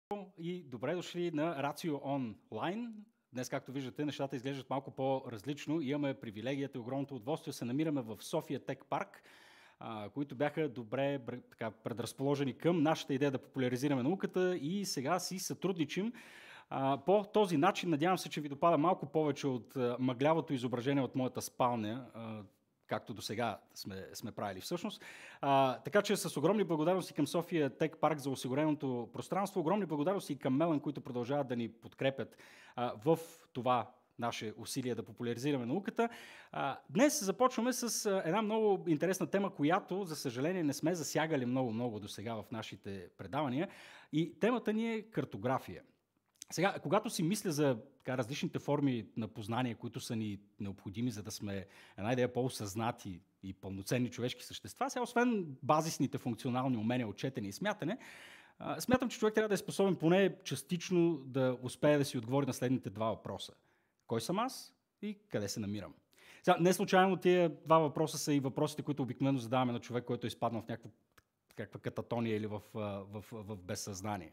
И добре дошли на Рацио онлайн. Днес, както виждате, нещата изглеждат малко по-различно. Имаме привилегията и огромното удоволствие да се намираме в София Тек Парк, които бяха добре предразположени към нашата идея да популяризираме науката и сега си сътрудничим. По този начин, надявам се, че ви допада малко повече от мъглявото изображение от моята спалня, както до сега сме правили всъщност. Така че с огромни благодарности към София Тек Парк за осигуреното пространство, огромни благодарности и към Мелан, които продължават да ни подкрепят в това наше усилие да популяризираме науката. Днес започваме с една много интересна тема, която, за съжаление, не сме засягали много до сега в нашите предавания. И темата ни е картография. Сега, когато си мисля за различните форми на познание, които са ни необходими, за да сме една идея по-осъзнати и пълноценни човешки същества, сега освен базисните функционални умения от четене и смятане, смятам, че човек трябва да е способен поне частично да успее да си отговори на следните два въпроса. Кой съм аз и къде се намирам? Сега, не случайно тия два въпроса са и въпросите, които обикновено задаваме на човек, който е изпаднал в някаква кататония или в безсъзнание.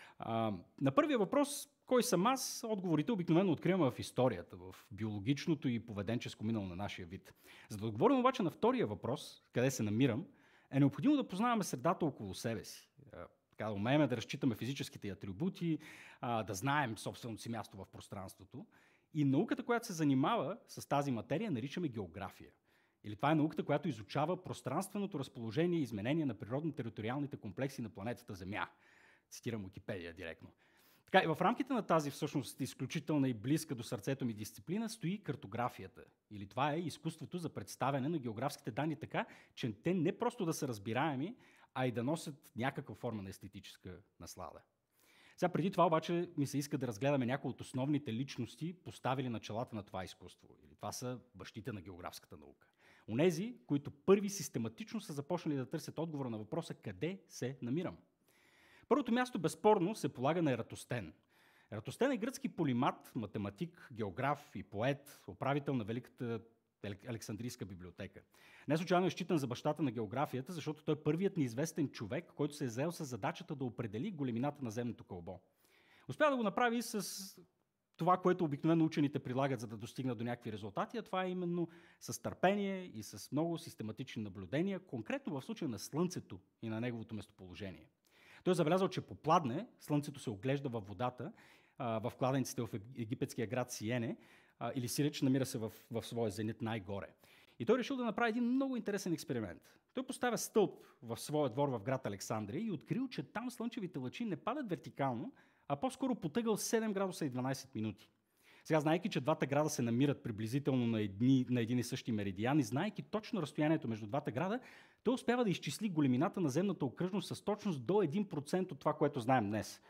На първия въпрос, кой съм аз, отговорите обикновено откриваме в историята, в биологичното и поведенческо минало на нашия вид. За да отговорим обаче на втория въпрос, къде се намирам, е необходимо да познаваме средата около себе си. Да умеем да разчитаме физическите атрибути, да знаем собственото си място в пространството. И науката, която се занимава с тази материя, наричаме география. Или това е науката, която изучава пространственото разположение и изменение на природно-териториалните комплекси на планетата Земя. Цитирам Уикипедия директно. Така, и в рамките на тази всъщност изключителна и близка до сърцето ми дисциплина стои картографията. Или това е изкуството за представяне на географските данни така, че те не просто да са разбираеми, а и да носят някаква форма на естетическа наслада. Сега преди това обаче ми се иска да разгледаме някои от основните личности, поставили началата на това изкуство. Или това са бащите на географската наука. Онези, които първи систематично са започнали да търсят отговора на въпроса къде се намирам. Първото място безспорно се полага на Ератостен. Ератостен е гръцки полимат, математик, географ и поет, управител на Великата Александрийска библиотека. Не случайно е считан за бащата на географията, защото той е първият неизвестен човек, който се е заел с задачата да определи големината на земното кълбо. Успя да го направи с това, което обикновено учените прилагат, за да достигнат до някакви резултати, а това е именно с търпение и с много систематични наблюдения, конкретно в случая на Слънцето и на неговото местоположение. Той е забелязал, че по пладне Слънцето се оглежда във водата, в кладенците в египетския град Сиене, или Сиреч, намира се в своя зенит най-горе. И той решил да направи един много интересен експеримент. Той поставя стълб в своя двор в град Александрия и открил, че там слънчевите лъчи не падат вертикално, а по-скоро потъгъл 7 градуса и 12 минути. Сега, знаейки, че двата града се намират приблизително на един и същи меридиан и знаейки точно разстоянието между двата града, той успява да изчисли големината на земната окръжност с точност до 1% от това, което знаем днес.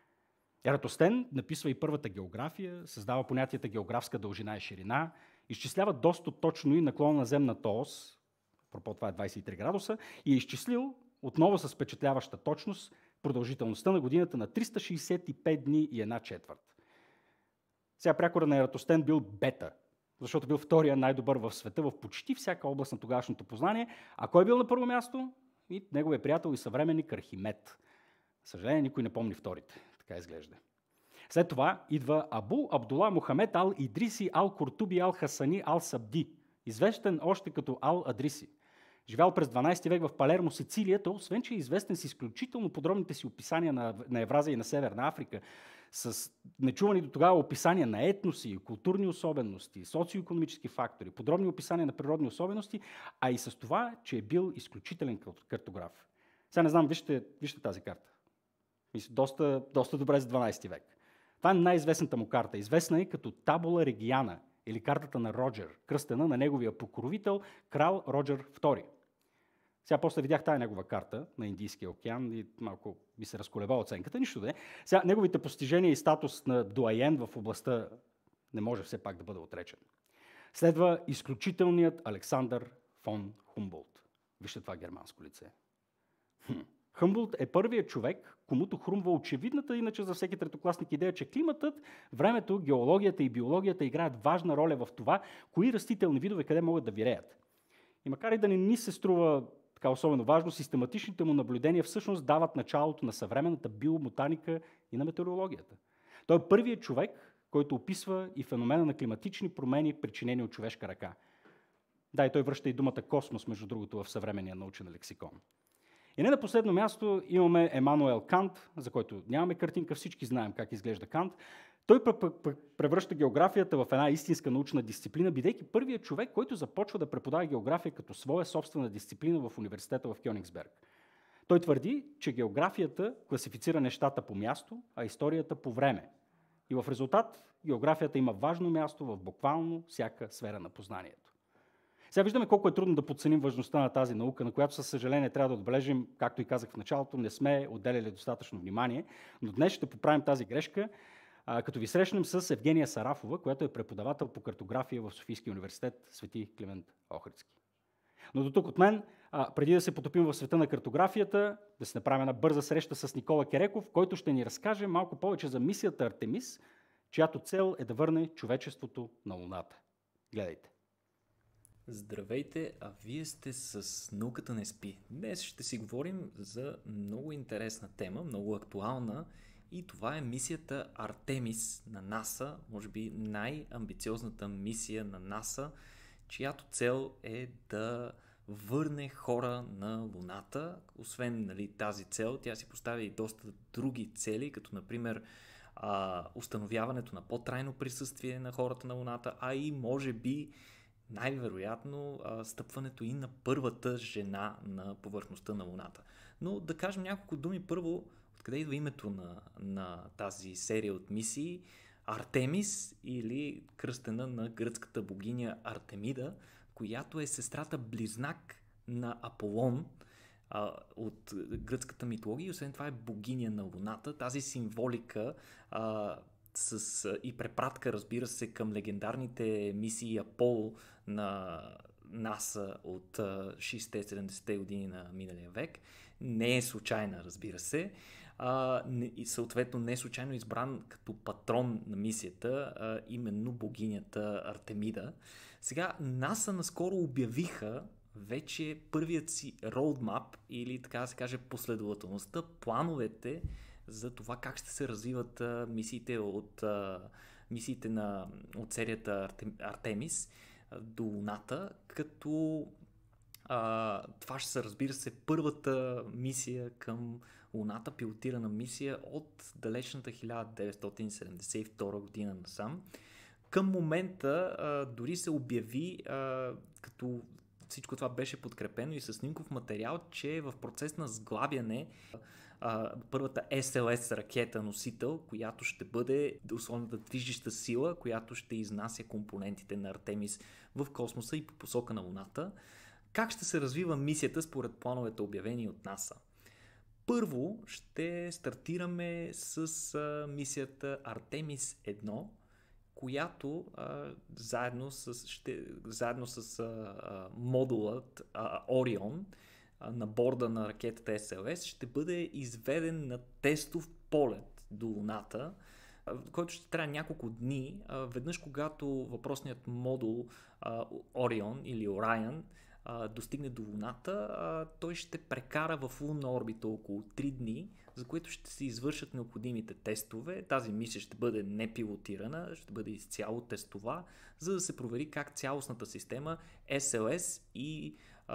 Ератостен написва и първата география, създава понятията географска дължина и ширина, изчислява доста точно и наклона на земната ос, пропо това е 23 градуса, и е изчислил отново с впечатляваща точност продължителността на годината на 365 дни и една четвърт. Сега прякора на Ератостен бил бета, защото бил втория най-добър в света в почти всяка област на тогавашното познание. А кой бил на първо място? И неговия приятел и съвременник Архимед. Съжаление, никой не помни вторите. Така изглежда. След това идва Абу Абдула Мухамед Ал-Идриси Ал-Куртуби Ал-Хасани Ал-Сабди, известен още като Ал-Адриси. Живял през 12 век в Палермо, Сицилия, той освен, че е известен с изключително подробните си описания на Евразия и на Северна Африка, с нечувани до тогава описания на етноси, културни особености, социо-икономически фактори, подробни описания на природни особености, а и с това, че е бил изключителен картограф. Сега не знам, вижте тази карта. Мисля, доста добре за 12 век. Това е най-известната му карта. Известна е като Табула Региана, или картата на Роджер, кръстена на неговия покровител, крал Роджер II. Сега после видях тая негова карта на Индийския океан и малко ми се разколеба оценката, нищо да е. Сега неговите постижения и статус на дуаен в областта не може все пак да бъде отречен. Следва изключителният Александър фон Хумболт. Вижте това германско лице. Хумболт е първият човек, комуто хрумва очевидната, иначе за всеки третокласник идея, че климатът, времето, геологията и биологията играят важна роля в това, кои растителни видове къде могат да виреят. И макар и да не ни се струва така особено важно, систематичните му наблюдения всъщност дават началото на съвременната биоботаника и на метеорологията. Той е първият човек, който описва и феномена на климатични промени, причинени от човешка ръка. Да, и той връща и думата космос, между другото, в съвременния научен лексикон. И не на последно място имаме Емануел Кант, за който нямаме картинка, всички знаем как изглежда Кант. Той превръща географията в една истинска научна дисциплина, бидейки първият човек, който започва да преподава география като своя собствена дисциплина в университета в Кьонигсберг. Той твърди, че географията класифицира нещата по място, а историята по време. И в резултат географията има важно място в буквално всяка сфера на познанието. Сега виждаме колко е трудно да подценим важността на тази наука, на която със съжаление трябва да отбележим, както и казах в началото, не сме отделяли достатъчно внимание, но днес ще поправим тази грешка, като ви срещнем с Евгения Сарафова, която е преподавател по картография в Софийския университет Свети Климент Охридски. Но до тук от мен, преди да се потопим в света на картографията, да се направим една бърза среща с Никола Кереков, който ще ни разкаже малко повече за мисията Артемис, чиято цел е да върне човечеството на Луната. Гледайте! Здравейте, а вие сте с Науката не спи. Днес ще си говорим за много интересна тема, много актуална, и това е мисията Артемис на НАСА, може би най-амбициозната мисия на НАСА, чиято цел е да върне хора на Луната. Освен тази цел, тя си поставя и доста други цели, като например установяването на по-трайно присъствие на хората на Луната, а и може би най-вероятно стъпването и на първата жена на повърхността на Луната. Но да кажем няколко думи първо, откъде идва името на тази серия от мисии. Артемис, или кръстена на гръцката богиня Артемида, която е сестрата близнак на Аполон от гръцката митология. Освен това е богиня на Луната. Тази символика и препратка, разбира се, към легендарните мисии Аполо на НАСА от 60-70-те години на миналия век, не е случайна, разбира се. И съответно не е случайно избран като патрон на мисията именно богинята Артемида. Сега НАСА наскоро обявиха вече първият си роудмап, или така да се каже последователността, плановете за това как ще се развиват мисиите от серията Артемис до Луната, като това ще се, разбира се, първата мисия към Луната, пилотирана мисия от далечната 1972 година насам. Към момента дори се обяви, като всичко това беше подкрепено и със снимков материал, че е в процес на сглабяне първата SLS ракета носител, която ще бъде основната движеща сила, която ще изнася компонентите на Артемис в космоса и по посока на Луната. Как ще се развива мисията според плановете, обявени от НАСА? Първо ще стартираме с мисията Артемис 1, която заедно с модулът Орион на борда на ракетата SLS ще бъде изведен на тестов полет до Луната, който ще трябва няколко дни. Веднъж когато въпросният модул Орион или Orion достигне до Луната, той ще прекара в лунна орбита около 3 дни, за което ще се извършат необходимите тестове. Тази мисия ще бъде непилотирана, ще бъде изцяло тестова, за да се провери как цялостната система SLS и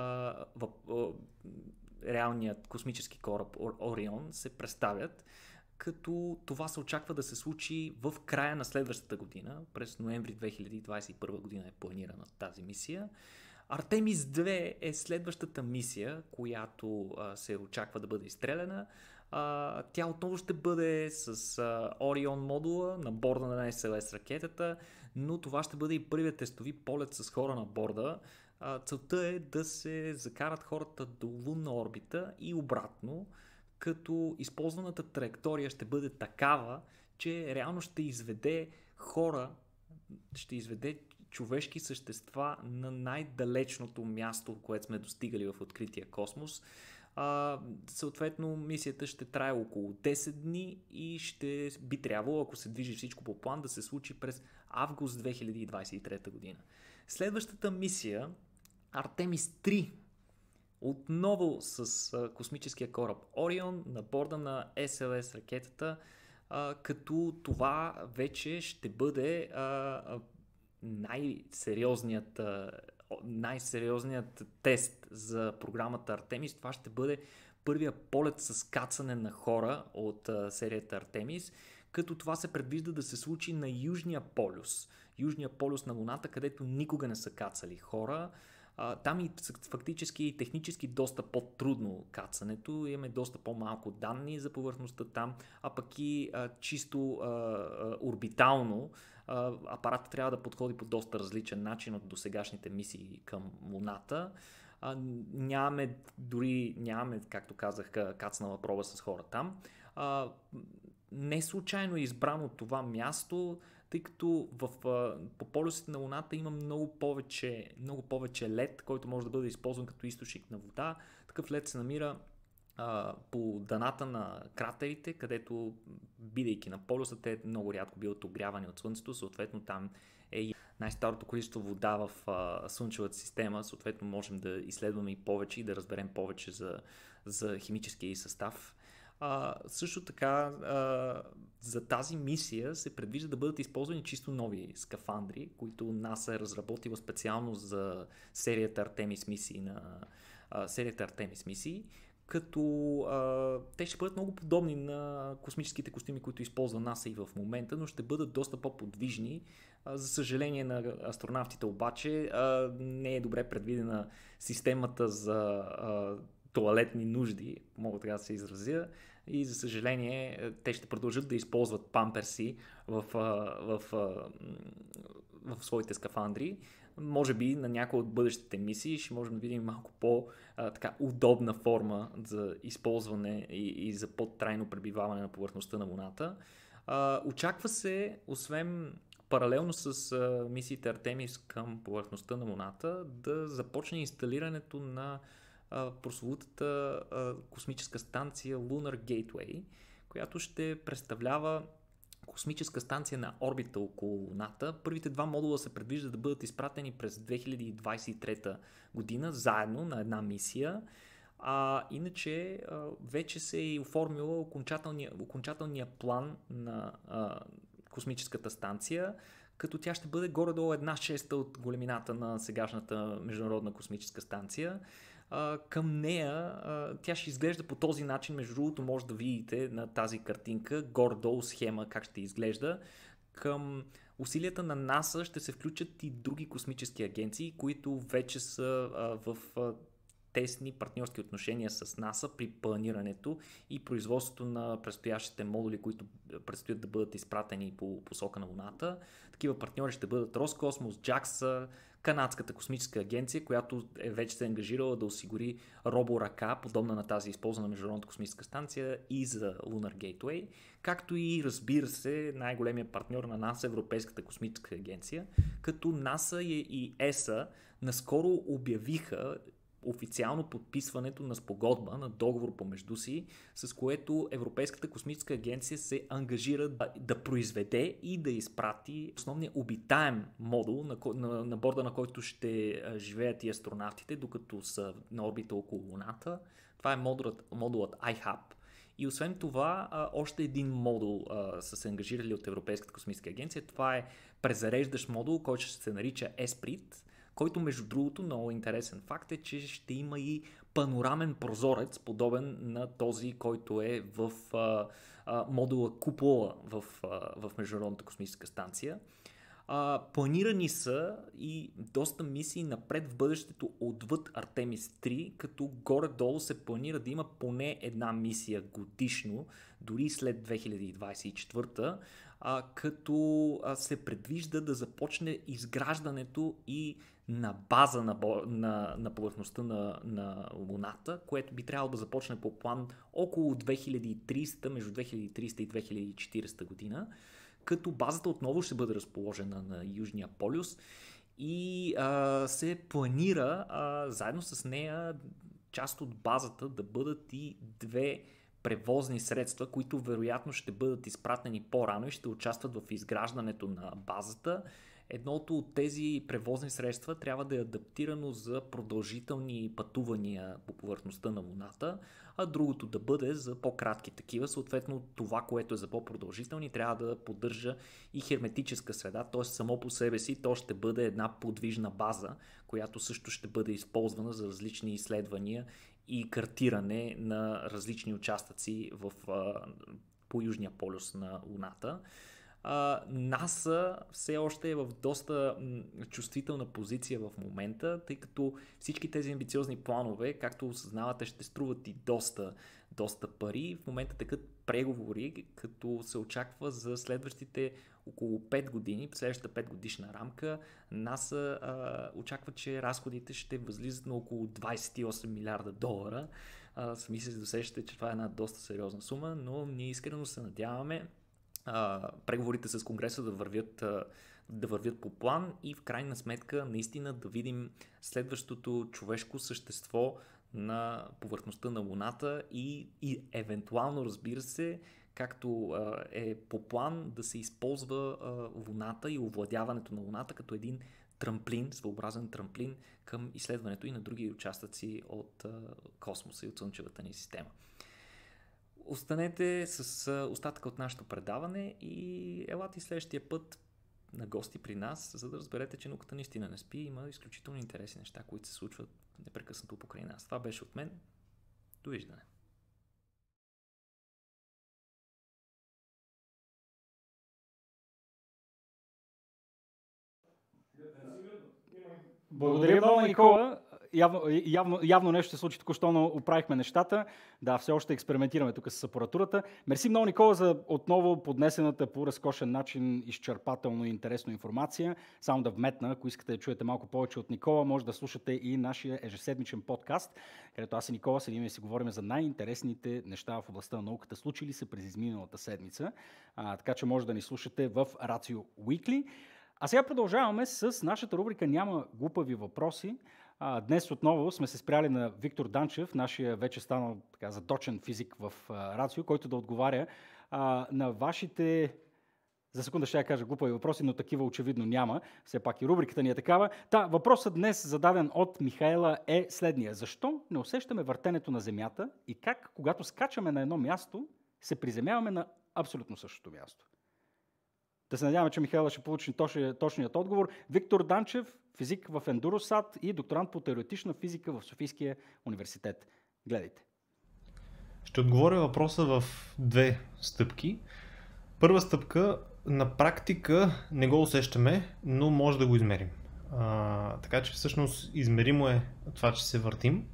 реалният космически кораб Орион се представят, като това се очаква да се случи в края на следващата година. През ноември 2021 година е планирана тази мисия. Артемис 2 е следващата мисия, която се очаква да бъде изстреляна. Тя отново ще бъде с Орион модула на борда на SLS ракетата, но това ще бъде и първият тестови полет с хора на борда. Целта е да се закарат хората до лунна орбита и обратно, като използваната траектория ще бъде такава, че реално ще изведе хора, ще изведе човешки същества на най-далечното място, от което сме достигали в открития космос. Съответно, мисията ще трае около 10 дни и би трябвало, ако се движи всичко по план, да се случи през август 2023 година. Следващата мисия, Артемис 3, отново с космическия кораб Орион на борда на SLS ракетата, като това вече ще бъде най-сериозният тест за програмата Артемис. Това ще бъде първия полет с кацане на хора от серията Артемис, като това се предвижда да се случи на Южния полюс на Луната, където никога не са кацали хора. Там и фактически и технически доста по-трудно кацането, имаме доста по-малко данни за повърхността там, а пък и чисто орбитално апаратът трябва да подходи по доста различен начин от досегашните мисии към Луната. Нямаме, както казах, кацнала проба с хора там. Не случайно е избрано това място, тъй като по полюсите на Луната има много повече лед, който може да бъде използван като източник на вода. Такъв лед се намира по дъната на кратерите, където, бидейки на полюса, те много рядко биват огрявани от Слънцето, съответно там е най-старото количество вода в Слънчевата система, съответно можем да изследваме и повече и да разберем повече за химическия състав. Също така за тази мисия се предвижда да бъдат използвани чисто нови скафандри, които НАСА е разработила специално за серията Артемис мисии, като те ще бъдат много подобни на космическите костюми, които използва НАСА и в момента, но ще бъдат доста по-подвижни. За съжаление на астронавтите обаче не е добре предвидена системата за тоалетни нужди, мога така да се изразя, и за съжаление те ще продължат да използват памперси в своите скафандри. Може би на някои от бъдещите мисии ще можем да видим малко по-удобна форма за използване и за по-трайно пребиваване на повърхността на Луната. Очаква се, освен паралелно с мисиите Артемис към повърхността на Луната, да започне инсталирането на прословутата космическа станция Lunar Gateway, която ще представлява космическа станция на орбита около Луната. Първите два модула се предвижда да бъдат изпратени през 2023 година заедно на една мисия. Иначе вече се е оформила окончателния план на космическата станция, като тя ще бъде горе-долу 1/6 от големината на сегашната Международна космическа станция. Към нея тя ще изглежда по този начин. Между другото, може да видите на тази картинка горе-долу схема как ще изглежда. Към усилията на НАСА ще се включат и други космически агенции, които вече са в тесни партньорски отношения с НАСА при планирането и производството на предстоящите модули, които предстоят да бъдат изпратени по посока на Луната. Такива партньори ще бъдат Роскосмос, JAXA, Канадската космическа агенция, която вече се ангажирала да осигури роборъка, подобна на тази използвана Международната космическа станция и за Lunar Gateway, както и, разбира се, най-големия партньор на НАСА, Европейската космическа агенция, като НАСА и ЕСА наскоро обявиха официално подписването на спогодба, на договор помежду си, с което Европейската космическа агенция се ангажира да произведе и да изпрати основния обитаем модул, на борда на който ще живеят и астронавтите, докато са на орбита около Луната. Това е модулът iHub. И освен това, още един модул са се ангажирали от Европейската космическа агенция. Това е презареждащ модул, който ще се нарича ESPRIT, който, между другото, много интересен факт е, че ще има и панорамен прозорец, подобен на този, който е в модула Купола в Международната космическа станция. Планирани са и доста мисии напред в бъдещето отвъд Артемис 3, като горе-долу се планира да има поне една мисия годишно, дори след 2024, като се предвижда да започне изграждането и на база на повърхността на Луната, което би трябвало да започне по план около 2300, между 2300 и 2040 година, като базата отново ще бъде разположена на Южния полюс и се планира заедно с нея част от базата да бъдат и две превозни средства, които вероятно ще бъдат изпратени по-рано и ще участват в изграждането на базата. едното от тези превозни средства трябва да е адаптирано за продължителни пътувания по повърхността на Луната, а другото да бъде за по-кратки такива. Съответно, това, което е за по-продължителни, трябва да поддържа и херметическа среда, т.е. само по себе си то ще бъде една подвижна база, която също ще бъде използвана за различни изследвания и картиране на различни участъци по южния полюс на Луната. НАСА все още е в доста чувствителна позиция в момента, тъй като всички тези амбициозни планове, както осъзнавате, ще струват и доста пари. В момента текат преговори, като се очаква за следващите около 5 години, следващата 5 годишна рамка, НАСА очаква, че разходите ще възлизат на около 28 милиарда долара. Сами се досещате, че това е една доста сериозна сума, но ние искрено се надяваме преговорите с Конгреса да вървят по план и в крайна сметка наистина да видим следващото човешко същество на повърхността на Луната и евентуално, разбира се, както е по план, да се използва Луната и овладяването на Луната като един трамплин, своеобразен трамплин към изследването и на други участъци от космоса и от Слънчевата ни система. Останете с остатъка от нашето предаване и елате следващия път на гости при нас, за да разберете, че науката наистина не спи. Има изключително интересни неща, които се случват непрекъснато покрай нас. Това беше от мен. Довиждане. Благодаря много, Никола. Явно нещо се случи току-що, но оправихме нещата. Да, все още експериментираме тук с апаратурата. Мерси много, Никола, за отново поднесената по разкошен начин, изчерпателно и интересна информация. Само да вметна, ако искате да чуете малко повече от Никола, може да слушате и нашия ежеседмичен подкаст, където аз и Никола седим и си говорим за най-интересните неща в областта на науката, случили се през изминалата седмица. Така че може да ни слушате в Ratio Weekly. А сега продължаваме с нашата рубрика "Няма глупави въпроси". Днес отново сме се спряли на Виктор Данчев, нашия вече станал заточен физик в Рацио, който да отговаря на вашите, за секунда ще я кажа, глупави въпроси, но такива очевидно няма. Все пак и рубриката ни е такава. Въпросът днес, зададен от Михаела, е следния. Защо не усещаме въртенето на Земята и как, когато скачаме на едно място, се приземяваме на абсолютно същото място? Да се надяваме, че Михаела ще получи точният отговор. Виктор Данчев, физик в Ендуросат и докторант по теоретична физика в Софийския университет. Гледайте. Ще отговоря въпроса в две стъпки. Първа стъпка, на практика не го усещаме, но може да го измерим. Така че всъщност измеримо е това, че се въртим.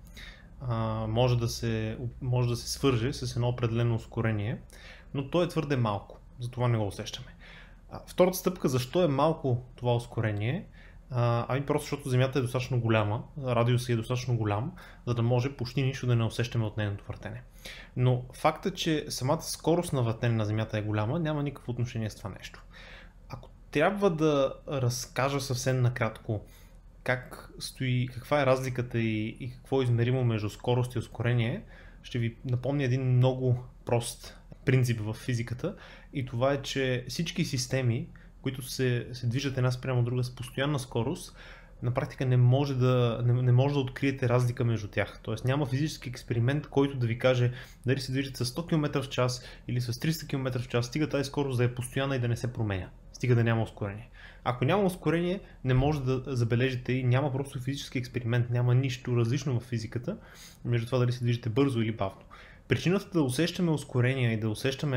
Може да се свърже с едно определено ускорение, но то е твърде малко, затова не го усещаме. Втората стъпка, защо е малко това ускорение? Просто защото Земята е достатъчно голяма, радиусът е достатъчно голям, за да може почти нищо да не усещаме от нейното въртене. Но фактът, че самата скорост на въртене на Земята е голяма, няма никакво отношение с това нещо. Ако трябва да разкажа съвсем накратко как стои, каква е разликата и какво е измеримо между скорост и ускорение, ще ви напомня един много прост принцип в физиката, и това е, че всички системи, които се движат една спрямо друга с постоянна скорост, на практика не може да откриете разлика между тях. Тоест няма физически експеримент, който да ви каже дали се движат с 100 км в час или с 300 км в час, стига тази скорост да е постоянна и да не се променя, стига да няма ускорение. Ако няма ускорение, не може да забележите и няма просто физически експеримент, няма нищо различно в физиката между това дали се движите бързо или бавно. Причината да усещаме ускорение и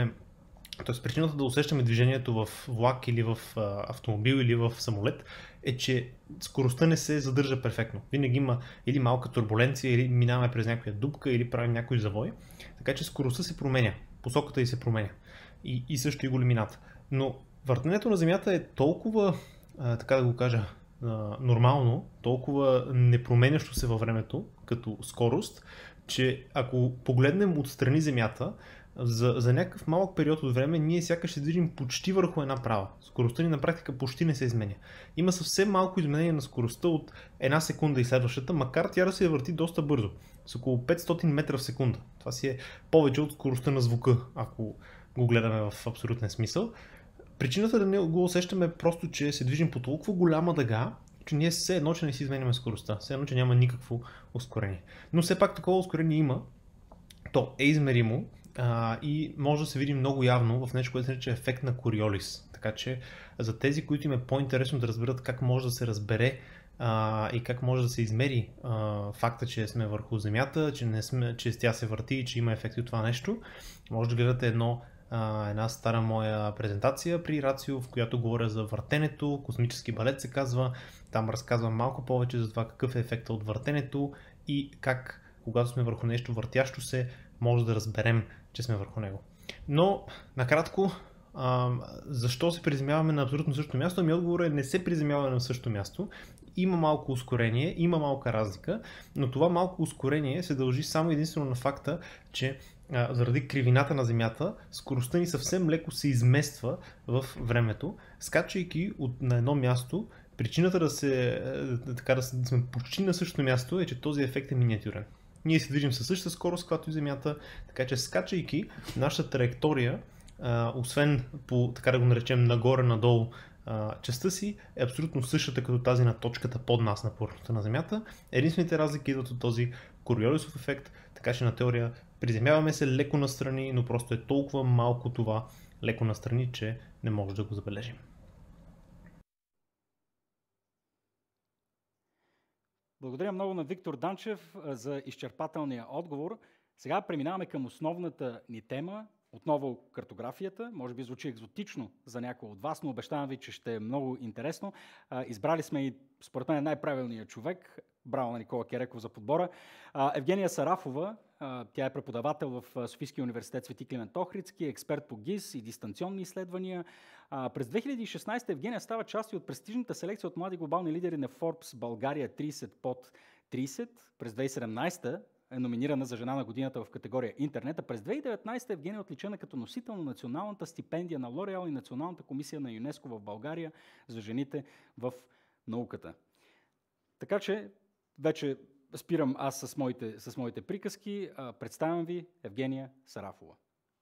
причината да усещаме движението в влак или в автомобил или в самолет е, че скоростта не се задържа перфектно. Винаги има или малка турбуленция, или минаваме през някоя дупка, или правим някой завой. Така че скоростта се променя, посоката й се променя. И също и големината. Но въртенето на Земята е толкова, така да го кажа, нормално, толкова непроменящо се във времето като скорост, че ако погледнем отстрани Земята, за някакъв малък период от време ние сякаш се движим почти върху една права. Скоростта ни на практика почти не се изменя. Има съвсем малко изменение на скоростта от една секунда и следващата, макар тя да се върти доста бързо, с около 500 метра в секунда. Това си е повече от скоростта на звука, ако го гледаме в абсолютен смисъл. Причината да не го усещаме е просто, че се движим по толкова голяма дъга, че ние все едно, че не си изменяме скоростта, все едно, че няма никакво ускорение. Но все пак такова ускорение има, то е измеримо и може да се види много явно в нещо, което се нарича ефект на Кориолис. Така че за тези, които им е по-интересно да разберат как може да се разбере и как може да се измери факта, че сме върху Земята, че тя се върти и че има ефекти от това нещо, може да гледате една стара моя презентация при Рацио, в която говоря за въртенето, космически балет се казва. Там разказвам малко повече за това какъв е ефектът от въртенето и как, когато сме върху нещо въртящо се, може да разберем, че сме върху него. Но, накратко, защо се приземяваме на абсолютно същото място? Ами отговорът е: не се приземяваме на същото място. Има малко ускорение, има малка разлика, но това малко ускорение се дължи само единствено на факта, че заради кривината на Земята, скоростта ни съвсем леко се измества в времето, скачайки на едно място. Причината да сме почти на същото място е, че този ефект е миниатюрен. Ние се движим със същата скорост, както и Земята, така че скачайки, нашата траектория, освен по, така да го наречем, нагоре-надолу, частта си е абсолютно същата като тази на точката под нас на повърхността на Земята. Единствените разлики идват от този Кориолисов ефект, така че на теория приземяваме се леко настрани, но просто е толкова малко това леко настрани, че не може да го забележим. Благодаря много на Виктор Данчев за изчерпателния отговор. Сега преминаваме към основната ни тема. Отново картографията. Може би звучи екзотично за някой от вас, но обещавам ви, че ще е много интересно. Избрали сме и според мен най-правилният човек. Браво на Никола Кереков за подбора. Евгения Сарафова. Тя е преподавател в Софийския университет Свети Климент Охридски, експерт по ГИС и дистанционни изследвания. През 2016 Евгения става част от престижната селекция от млади глобални лидери на Forbes България 30 под 30. През 2017 е номинирана за жена на годината в категория интернет, а през 2019 Евгения е отличена като носител на националната стипендия на Лореал и Националната комисия на ЮНЕСКО в България за жените в науката. Така че вече спирам аз с моите приказки. Представям ви Евгения Сарафова.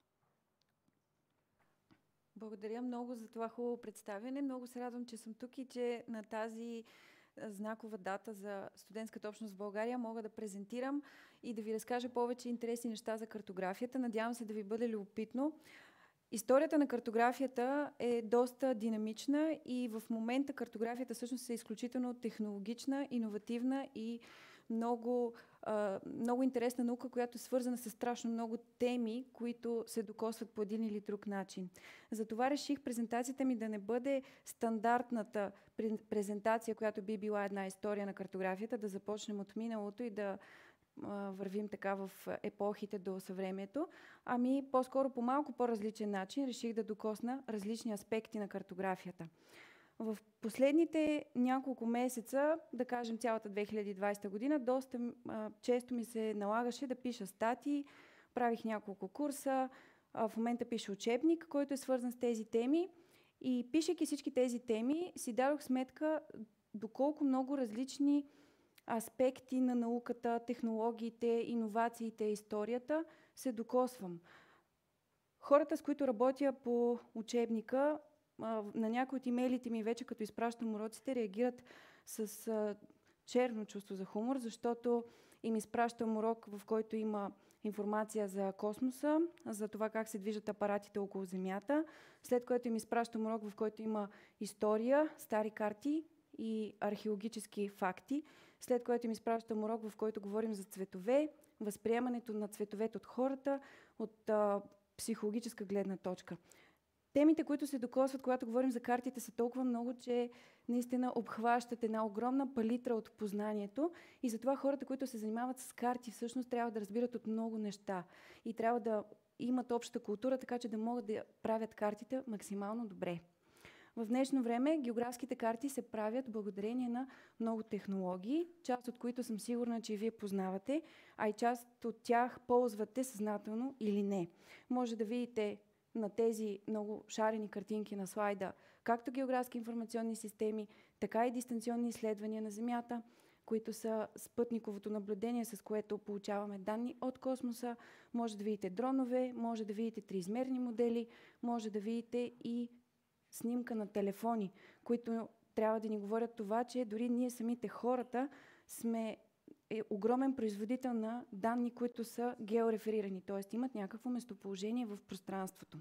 Благодаря много за това хубаво представяне. Много се радвам, че съм тук и че на тази знакова дата за студентската общност в България мога да презентирам и да ви разкажа повече интересни неща за картографията. Надявам се да ви бъде любопитно. Историята на картографията е доста динамична и в момента картографията всъщност е изключително технологична, иновативна и много интересна наука, която е свързана с страшно много теми, които се докосват по един или друг начин. Затова реших презентацията ми да не бъде стандартната презентация, която би била една история на картографията, да започнем от миналото и да вървим така в епохите до съвремието, ами по-скоро по малко по-различен начин реших да докосна различни аспекти на картографията. В последните няколко месеца, да кажем цялата 2020 година, доста често ми се налагаше да пиша статии, правих няколко курса, в момента пиша учебник, който е свързан с тези теми и пишейки всички тези теми си дадох сметка доколко много различни аспекти на науката, технологиите, иновациите, историята се докосвам. Хората, с които работя по учебника, на някои от имейлите ми вече, като изпращам уроците, реагират с черно чувство за хумор, защото им изпращам урок, в който има информация за космоса, за това как се движат апаратите около Земята, след което им изпращам урок, в който има история, стари карти и археологически факти, след което им изпращам урок, в който говорим за цветове, възприемането на цветовете от хората, от психологическа гледна точка. Темите, които се докосват, когато говорим за картите, са толкова много, че наистина обхващат една огромна палитра от познанието и затова хората, които се занимават с карти, всъщност трябва да разбират от много неща и трябва да имат обща култура, така че да могат да правят картите максимално добре. В днешно време географските карти се правят благодарение на много технологии, част от които съм сигурна, че вие познавате, а и част от тях ползвате съзнателно или не. Може да видите на тези много шарени картинки на слайда както географски информационни системи, така и дистанционни изследвания на Земята, които са спътниковото наблюдение, с което получаваме данни от космоса. Може да видите дронове, може да видите триизмерни модели, може да видите и снимка на телефони, които трябва да ни говорят това, че дори ние самите хората сме огромен производител на данни, които са геореферирани, т.е. имат някакво местоположение в пространството.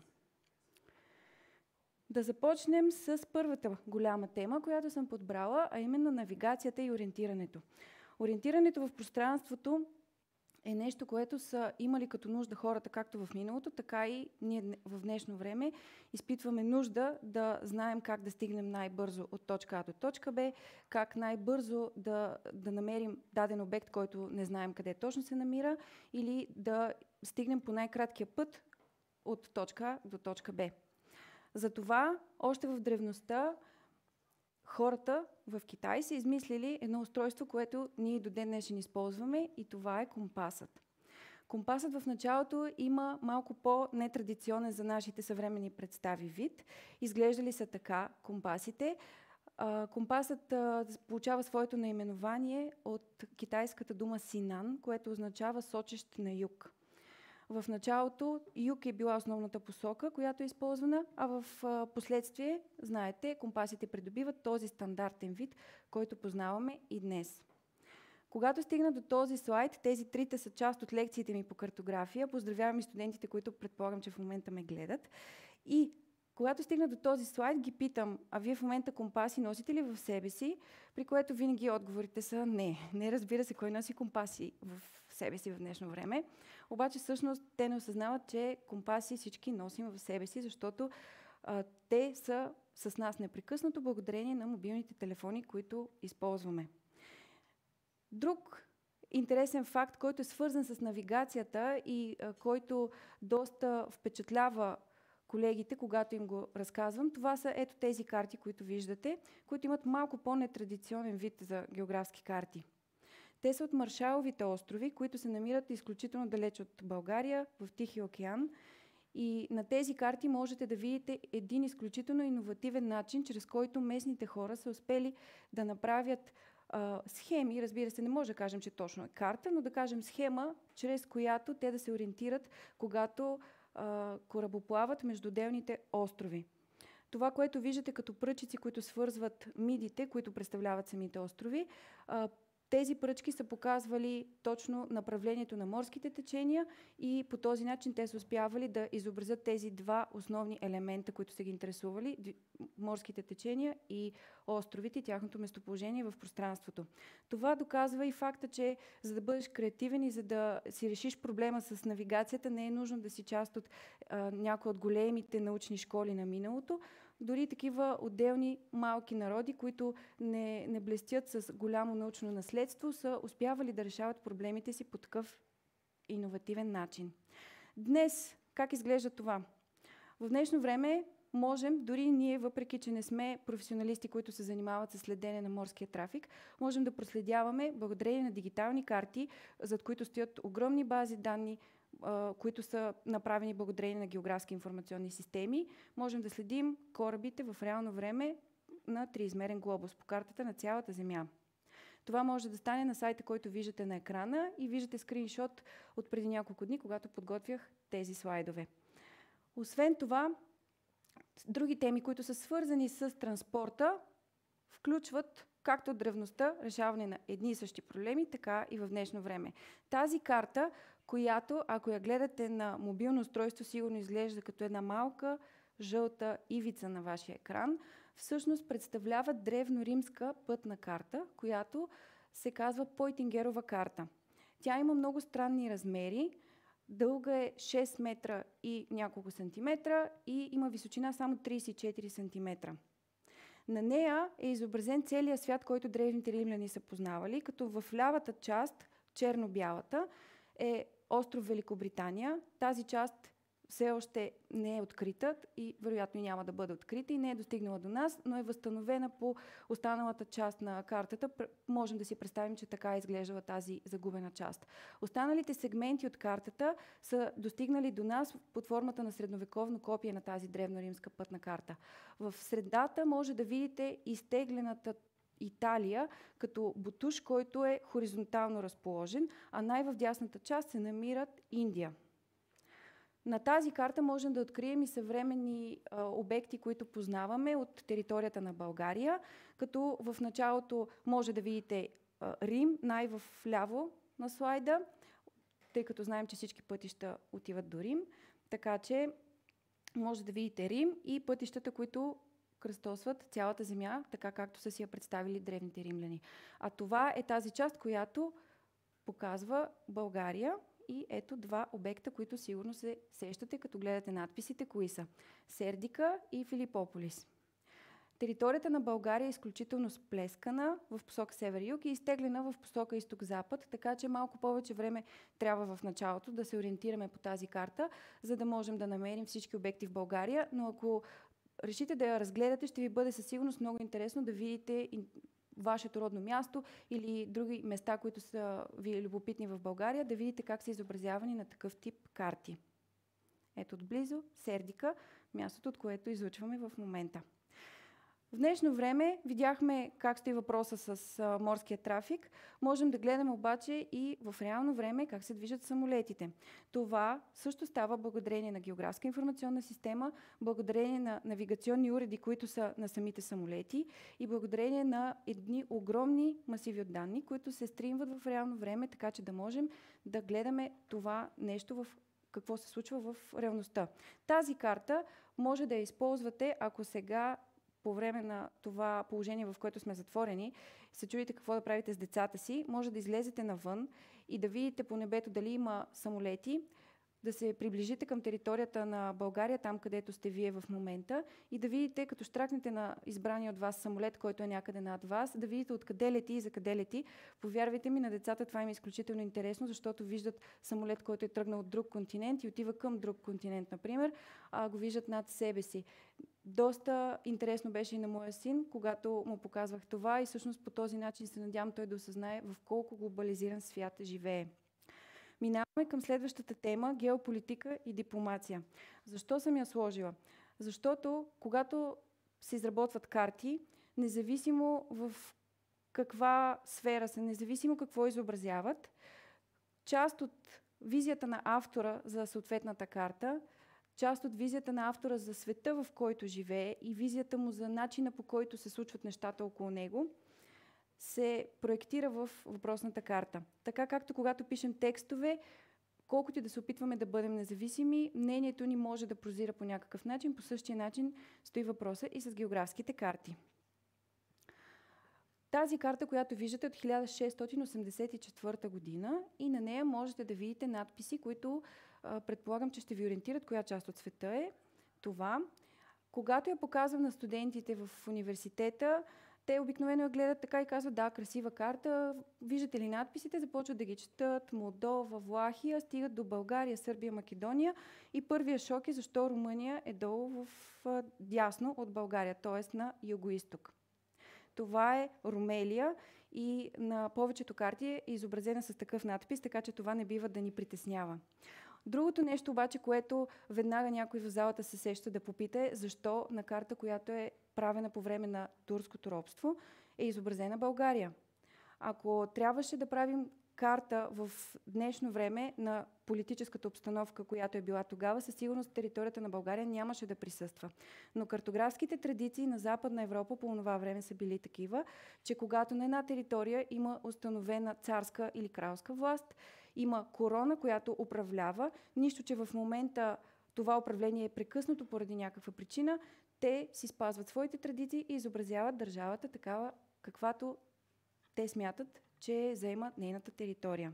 Да започнем с първата голяма тема, която съм подбрала, а именно навигацията и ориентирането. Ориентирането в пространството е нещо, което са имали като нужда хората както в миналото, така и ние в днешно време изпитваме нужда да знаем как да стигнем най-бързо от точка А до точка Б, как най-бързо да намерим даден обект, който не знаем къде точно се намира, или да стигнем по най-краткия път от точка А до точка Б. Затова още в древността хората в Китай са измислили едно устройство, което ние до ден днешен използваме, и това е компасът. Компасът в началото има малко по-нетрадиционен за нашите съвременни представи вид. Изглеждали са така компасите. Компасът получава своето наименование от китайската дума Синан, което означава сочещ на юг. В началото юг е била основната посока, която е използвана, а в последствие, знаете, компасите придобиват този стандартен вид, който познаваме и днес. Когато стигна до този слайд, тези трите са част от лекциите ми по картография. Поздравявам и студентите, които предполагам, че в момента ме гледат. И когато стигна до този слайд, ги питам: а вие в момента компаси носите ли в себе си? При което винаги отговорите са не. Не, разбира се, кой носи компаси в себе си в днешно време. Обаче всъщност те не осъзнават, че компаси всички носим в себе си, защото те са с нас непрекъснато благодарение на мобилните телефони, които използваме. Друг интересен факт, който е свързан с навигацията и който доста впечатлява колегите, когато им го разказвам, това са ето тези карти, които виждате, които имат малко по-нетрадиционен вид за географски карти. Те са от Маршаловите острови, които се намират изключително далеч от България, в Тихия океан. И на тези карти можете да видите един изключително иновативен начин, чрез който местните хора са успели да направят схеми. Разбира се, не може да кажем, че точно е карта, но да кажем схема, чрез която те да се ориентират, когато корабоплават между отделните острови. Това, което виждате като пръчици, които свързват мидите, които представляват самите острови, тези пръчки са показвали точно направлението на морските течения и по този начин те са успявали да изобразят тези два основни елемента, които са ги интересували: морските течения и островите и тяхното местоположение в пространството. Това доказва и факта, че за да бъдеш креативен и за да си решиш проблема с навигацията, не е нужно да си част от някои от големите научни школи на миналото. Дори такива отделни малки народи, които не блестят с голямо научно наследство, са успявали да решават проблемите си по такъв иновативен начин. Днес, как изглежда това? В днешно време можем, дори ние, въпреки че не сме професионалисти, които се занимават с следене на морския трафик, можем да проследяваме благодарение на дигитални карти, зад които стоят огромни бази данни, които са направени благодарение на географски информационни системи. Можем да следим корабите в реално време на триизмерен глобус по картата на цялата Земя. Това може да стане на сайта, който виждате на екрана, и виждате скриншот от преди няколко дни, когато подготвях тези слайдове. Освен това, други теми, които са свързани с транспорта, включват както от древността решаване на едни и същи проблеми, така и в днешно време. Тази карта, която, ако я гледате на мобилно устройство, сигурно изглежда като една малка жълта ивица на вашия екран, всъщност представлява древноримска пътна карта, която се казва Пойтингерова карта. Тя има много странни размери. Дълга е 6 метра и няколко сантиметра и има височина само 34 сантиметра. На нея е изобразен целият свят, който древните римляни са познавали, като в лявата част, черно-бялата, е остров Великобритания. Тази част все още не е открита и вероятно няма да бъде открита и не е достигнала до нас, но е възстановена по останалата част на картата. Можем да си представим, че така е изглеждала тази загубена част. Останалите сегменти от картата са достигнали до нас под формата на средновековно копие на тази древноримска пътна карта. В средата може да видите изтеглената Италия като бутуш, който е хоризонтално разположен, а най-в дясната част се намират Индия. На тази карта можем да открием и съвременни обекти, които познаваме от територията на България, като в началото може да видите Рим, най-вляво на слайда, тъй като знаем, че всички пътища отиват до Рим. Така че може да видите Рим и пътищата, които кръстосват цялата земя, така както са си я представили древните римляни. А това е тази част, която показва България. И ето два обекта, които сигурно се сещате, като гледате надписите, кои са. Сердика и Филипополис. Територията на България е изключително сплескана в посока север-юг и изтеглена в посока изток-запад, така че малко повече време трябва в началото да се ориентираме по тази карта, за да можем да намерим всички обекти в България, но ако решите да я разгледате, ще ви бъде със сигурност много интересно да видите вашето родно място или други места, които са ви любопитни в България, да видите как са изобразявани на такъв тип карти. Ето отблизо Сердика, мястото, от което излъчваме в момента. В днешно време видяхме как стои въпроса с морския трафик. Можем да гледаме обаче и в реално време как се движат самолетите. Това също става благодарение на географска информационна система, благодарение на навигационни уреди, които са на самите самолети и благодарение на едни огромни масиви от данни, които се стримват в реално време, така че да можем да гледаме това нещо в какво се случва в реалността. Тази карта може да я използвате, ако сега по време на това положение, в което сме затворени, се чудите какво да правите с децата си, може да излезете навън и да видите по небето дали има самолети, да се приближите към територията на България, там където сте вие в момента, и да видите, като щракнете на избрания от вас самолет, който е някъде над вас, да видите откъде лети и за къде лети. Повярвайте ми, на децата това им е изключително интересно, защото виждат самолет, който е тръгнал от друг континент и отива към друг континент, например, а го виждат над себе си. Доста интересно беше и на моя син, когато му показвах това и всъщност по този начин се надявам той да осъзнае в колко глобализиран свят живее. Минаваме към следващата тема – геополитика и дипломация. Защо съм я сложила? Защото когато се изработват карти, независимо в каква сфера са, независимо какво изобразяват, част от визията на автора за съответната карта, част от визията на автора за света, в който живее и визията му за начина, по който се случват нещата около него, се проектира в въпросната карта. Така както когато пишем текстове, колкото и да се опитваме да бъдем независими, мнението ни може да прозира по някакъв начин, по същия начин стои въпроса и с географските карти. Тази карта, която виждате от 1684 година и на нея можете да видите надписи, които предполагам, че ще ви ориентират коя част от света е това. Когато я показвам на студентите в университета, те обикновено я гледат така и казват: да, красива карта, виждате ли надписите, започват да ги четат, Молдова, Влахия, стигат до България, Сърбия, Македония и първия шок е защо Румъния е долу в дясно от България, т.е. на югоизток. Това е Румелия и на повечето карти е изобразена с такъв надпис, така че това не бива да ни притеснява. Другото нещо обаче, което веднага някой в залата се сеща да попита е защо на карта, която е правена по време на турското робство, е изобразена България. Ако трябваше да правим карта в днешно време на политическата обстановка, която е била тогава, със сигурност територията на България нямаше да присъства. Но картографските традиции на Западна Европа по това време са били такива, че когато на една територия има установена царска или кралска власт, има корона, която управлява, нищо, че в момента това управление е прекъснато поради някаква причина, те си спазват своите традиции и изобразяват държавата такава, каквато те смятат, че заема нейната територия.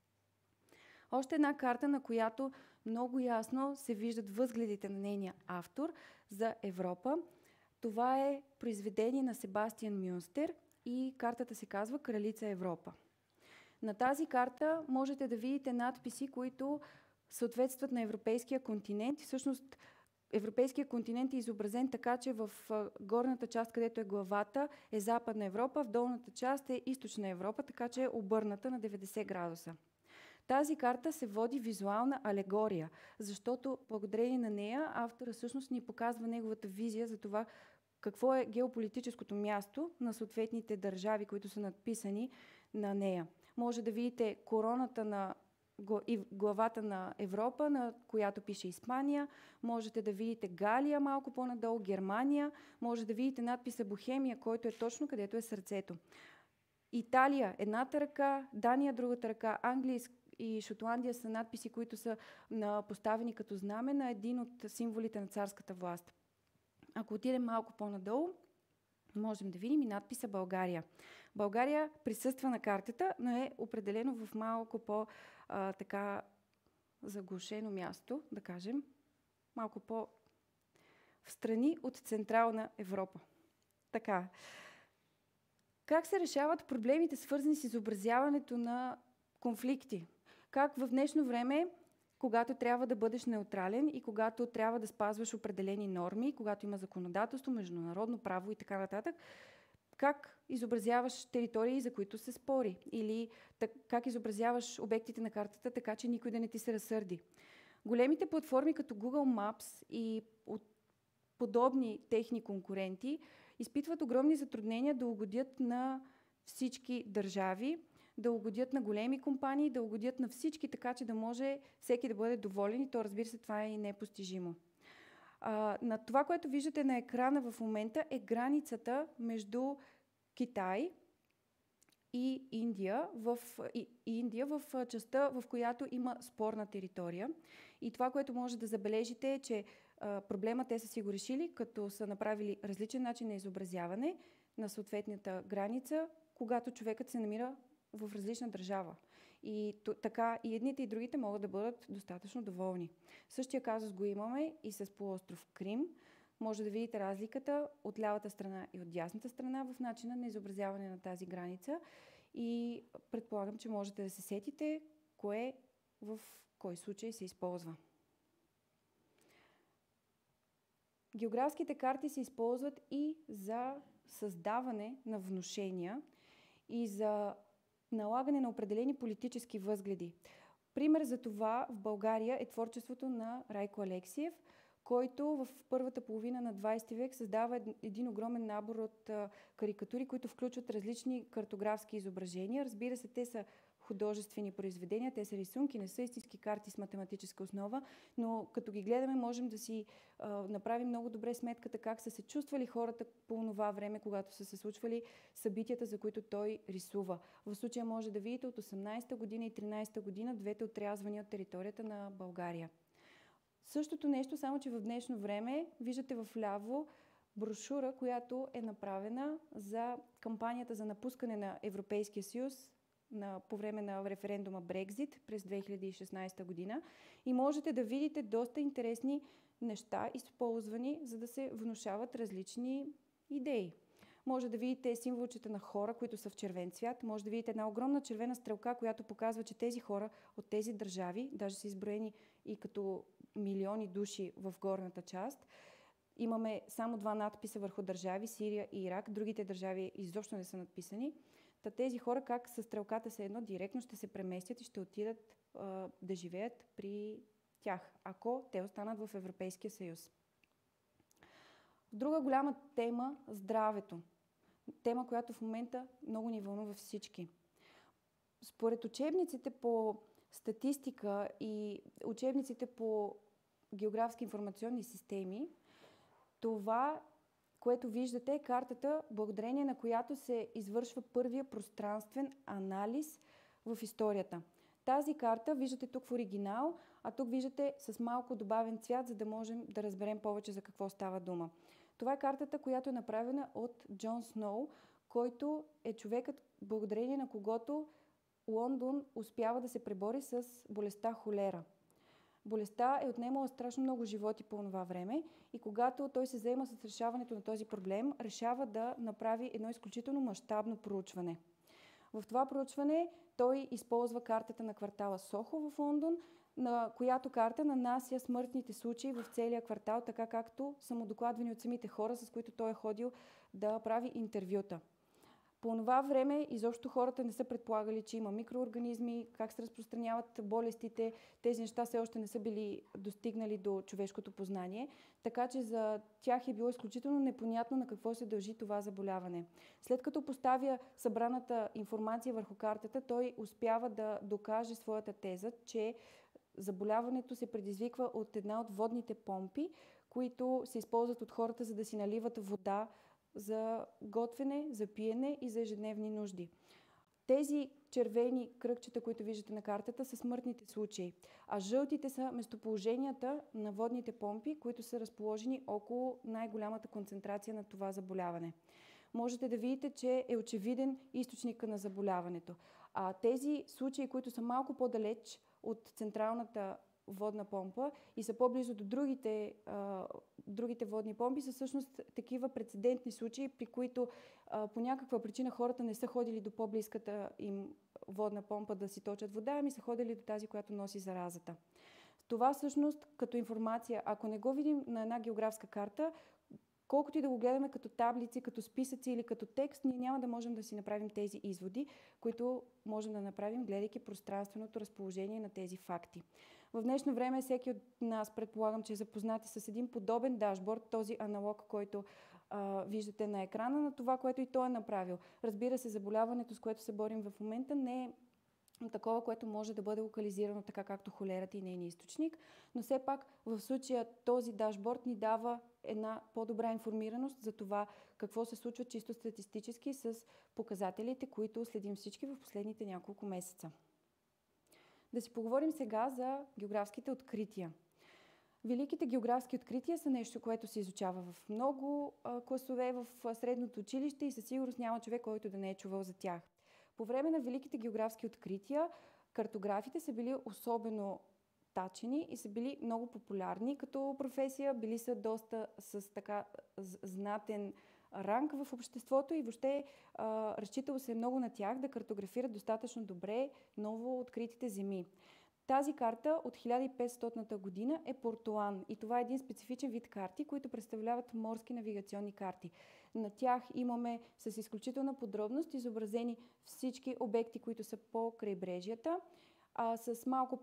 Още една карта, на която много ясно се виждат възгледите на нейния автор за Европа. Това е произведение на Себастиан Мюнстер и картата се казва Кралица Европа. На тази карта можете да видите надписи, които съответстват на европейския континент. Всъщност европейския континент е изобразен така, че в горната част, където е главата, е Западна Европа, в долната част е Източна Европа, така че е обърната на 90 градуса. Тази карта се води визуална алегория, защото благодарение на нея автора всъщност ни показва неговата визия за това какво е геополитическото място на съответните държави, които са надписани на нея. Може да видите короната на главата на Европа, на която пише Испания. Можете да видите Галия малко по-надолу, Германия. Може да видите надписа Бохемия, който е точно където е сърцето. Италия едната ръка, Дания другата ръка, Англия и Шотландия са надписи, които са поставени като знаме на един от символите на царската власт. Ако отидем малко по-надолу, можем да видим и надписа България. България присъства на картата, но е определено в малко по-така заглушено място, да кажем, малко по-встрани от Централна Европа. Така. Как се решават проблемите, свързани с изобразяването на конфликти? Как в днешно време, когато трябва да бъдеш неутрален и когато трябва да спазваш определени норми, когато има законодателство, международно право и така нататък, как изобразяваш територии, за които се спори? Или как изобразяваш обектите на картата, така че никой да не ти се разсърди? Големите платформи като Google Maps и подобни техни конкуренти изпитват огромни затруднения да угодят на всички държави, да угодят на големи компании, да угодят на всички, така че да може всеки да бъде доволен и то, разбира се, това е и непостижимо. На това, което виждате на екрана в момента, е границата между Китай и Индия в частта, в която има спорна територия. И това, което може да забележите, е, че проблема те са си го решили, като са направили различен начин на изобразяване на съответната граница, когато човекът се намира в различна държава. И така и едните и другите могат да бъдат достатъчно доволни. Същия казус го имаме и с полуостров Крим. Може да видите разликата от лявата страна и от дясната страна в начина на изобразяване на тази граница. И предполагам, че можете да се сетите кое в кой случай се използва. Географските карти се използват и за създаване на внушения и за налагане на определени политически възгледи. Пример за това в България е творчеството на Райко Алексиев, който в първата половина на 20 век създава един огромен набор от карикатури, които включват различни картографски изображения. Разбира се, те са художествени произведения, те са рисунки, не са истински карти с математическа основа, но като ги гледаме, можем да си направим много добре сметката как са се чувствали хората по това време, когато са се случвали събитията, за които той рисува. В случая може да видите от 18-та година и 13-та година двете отрязвания от територията на България. Същото нещо, само че в днешно време виждате в ляво брошура, която е направена за кампанията за напускане на Европейския съюз по време на референдума Брекзит през 2016 година. И можете да видите доста интересни неща, използвани, за да се внушават различни идеи. Може да видите символчета на хора, които са в червен цвят. Може да видите една огромна червена стрелка, която показва, че тези хора от тези държави, даже са изброени и като милиони души в горната част. Имаме само 2 надписа върху държави, Сирия и Ирак. Другите държави изобщо не са надписани. Тези хора как с стрелката се едно директно ще се преместят и ще отидат да живеят при тях, ако те останат в Европейския съюз. Друга голяма тема – здравето. Тема, която в момента много ни вълнува всички. Според учебниците по статистика и учебниците по географски информационни системи, това, което виждате, е картата, благодарение на която се извършва първия пространствен анализ в историята. Тази карта виждате тук в оригинал, а тук виждате с малко добавен цвят, за да можем да разберем повече за какво става дума. Това е картата, която е направена от Джон Сноу, който е човекът, благодарение на когото Лондон успява да се пребори с болестта холера. Болестта е отнемала страшно много животи по това време и когато той се заема с решаването на този проблем, решава да направи едно изключително мащабно проучване. В това проучване той използва картата на квартала Сохо в Лондон, на която карта нанася смъртните случаи в целия квартал, така както са му докладвани от самите хора, с които той е ходил да прави интервюта. По това време изобщо хората не са предполагали, че има микроорганизми, как се разпространяват болестите. Тези неща все още не са били достигнали до човешкото познание, така че за тях е било изключително непонятно на какво се дължи това заболяване. След като поставя събраната информация върху картата, той успява да докаже своята теза, че заболяването се предизвиква от една от водните помпи, които се използват от хората, за да си наливат вода за готвене, за пиене и за ежедневни нужди. Тези червени кръгчета, които виждате на картата, са смъртните случаи, а жълтите са местоположенията на водните помпи, които са разположени около най-голямата концентрация на това заболяване. Можете да видите, че е очевиден източника на заболяването. А тези случаи, които са малко по-далеч от централната водна помпа и са по-близо до другите водни помпи, са всъщност такива прецедентни случаи, при които по някаква причина хората не са ходили до по-близката им водна помпа да си точат вода, ами са ходили до тази, която носи заразата. Това всъщност като информация, ако не го видим на една географска карта, колкото и да го гледаме като таблици, като списъци или като текст, ние няма да можем да си направим тези изводи, които можем да направим, гледайки пространственото разположение на тези факти. В днешно време всеки от нас, предполагам, че е запознати с един подобен дашборд, този аналог, който виждате на екрана, на това, което и той е направил. Разбира се, заболяването, с което се борим в момента, не е такова, което може да бъде локализирано така, както холерата и нейния източник, но все пак в случая този дашборд ни дава една по-добра информираност за това какво се случва чисто статистически с показателите, които следим всички в последните няколко месеца. Да си поговорим сега за географските открития. Великите географски открития са нещо, което се изучава в много класове в средното училище и със сигурност няма човек, който да не е чувал за тях. По време на великите географски открития картографите са били особено тачени и са били много популярни като професия, били са доста с така знатен ранг в обществото и въобще разчитало се много на тях да картографират достатъчно добре ново откритите земи. Тази карта от 1500 година е Портуан и това е един специфичен вид карти, които представляват морски навигационни карти. На тях имаме с изключителна подробност изобразени всички обекти, които са по крайбрежията, а с малко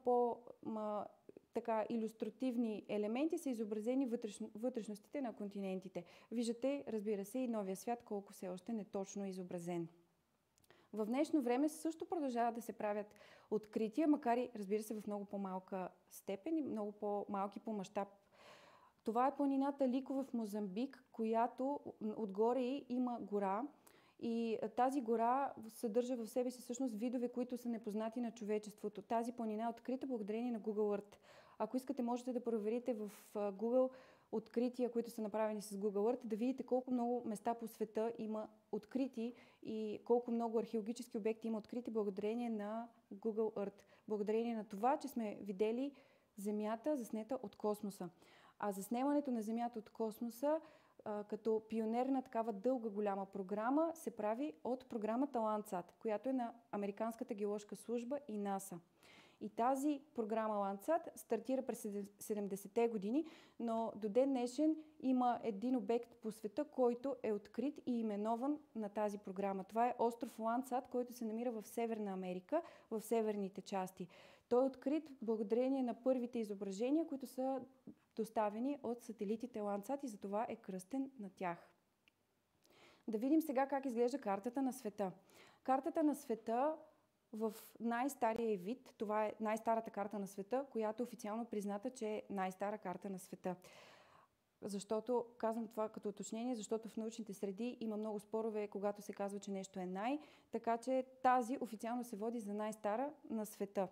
така илюстративни елементи са изобразени вътрешностите на континентите. Виждате, разбира се, и новия свят, колко все още неточно е изобразен. В днешно време също продължават да се правят открития, макар и, разбира се, в много по-малка степен и много по-малки по мащаб. Това е планината Лико в Мозамбик, която отгоре има гора. И тази гора съдържа в себе си всъщност видове, които са непознати на човечеството. Тази планина е открита благодарение на Google Earth. Ако искате, можете да проверите в Google открития, които са направени с Google Earth, да видите колко много места по света има открити и колко много археологически обекти има открити благодарение на Google Earth. Благодарение на това, че сме видели Земята заснета от космоса. А заснемането на Земята от космоса като пионер на такава дълга голяма програма се прави от програмата Landsat, която е на Американската геоложка служба и НАСА. И тази програма Landsat стартира през 70-те години, но до ден днешен има един обект по света, който е открит и именован на тази програма. Това е остров Landsat, който се намира в Северна Америка, в северните части. Той е открит благодарение на първите изображения, които са доставени от сателитите Landsat и затова е кръстен на тях. Да видим сега как изглежда картата на света. Картата на света в най-стария вид, това е най-старата карта на света, която е официално призната, че е най-стара карта на света. Защото, казвам това като уточнение, защото в научните среди има много спорове, когато се казва, че нещо е така че тази официално се води за най-стара на света.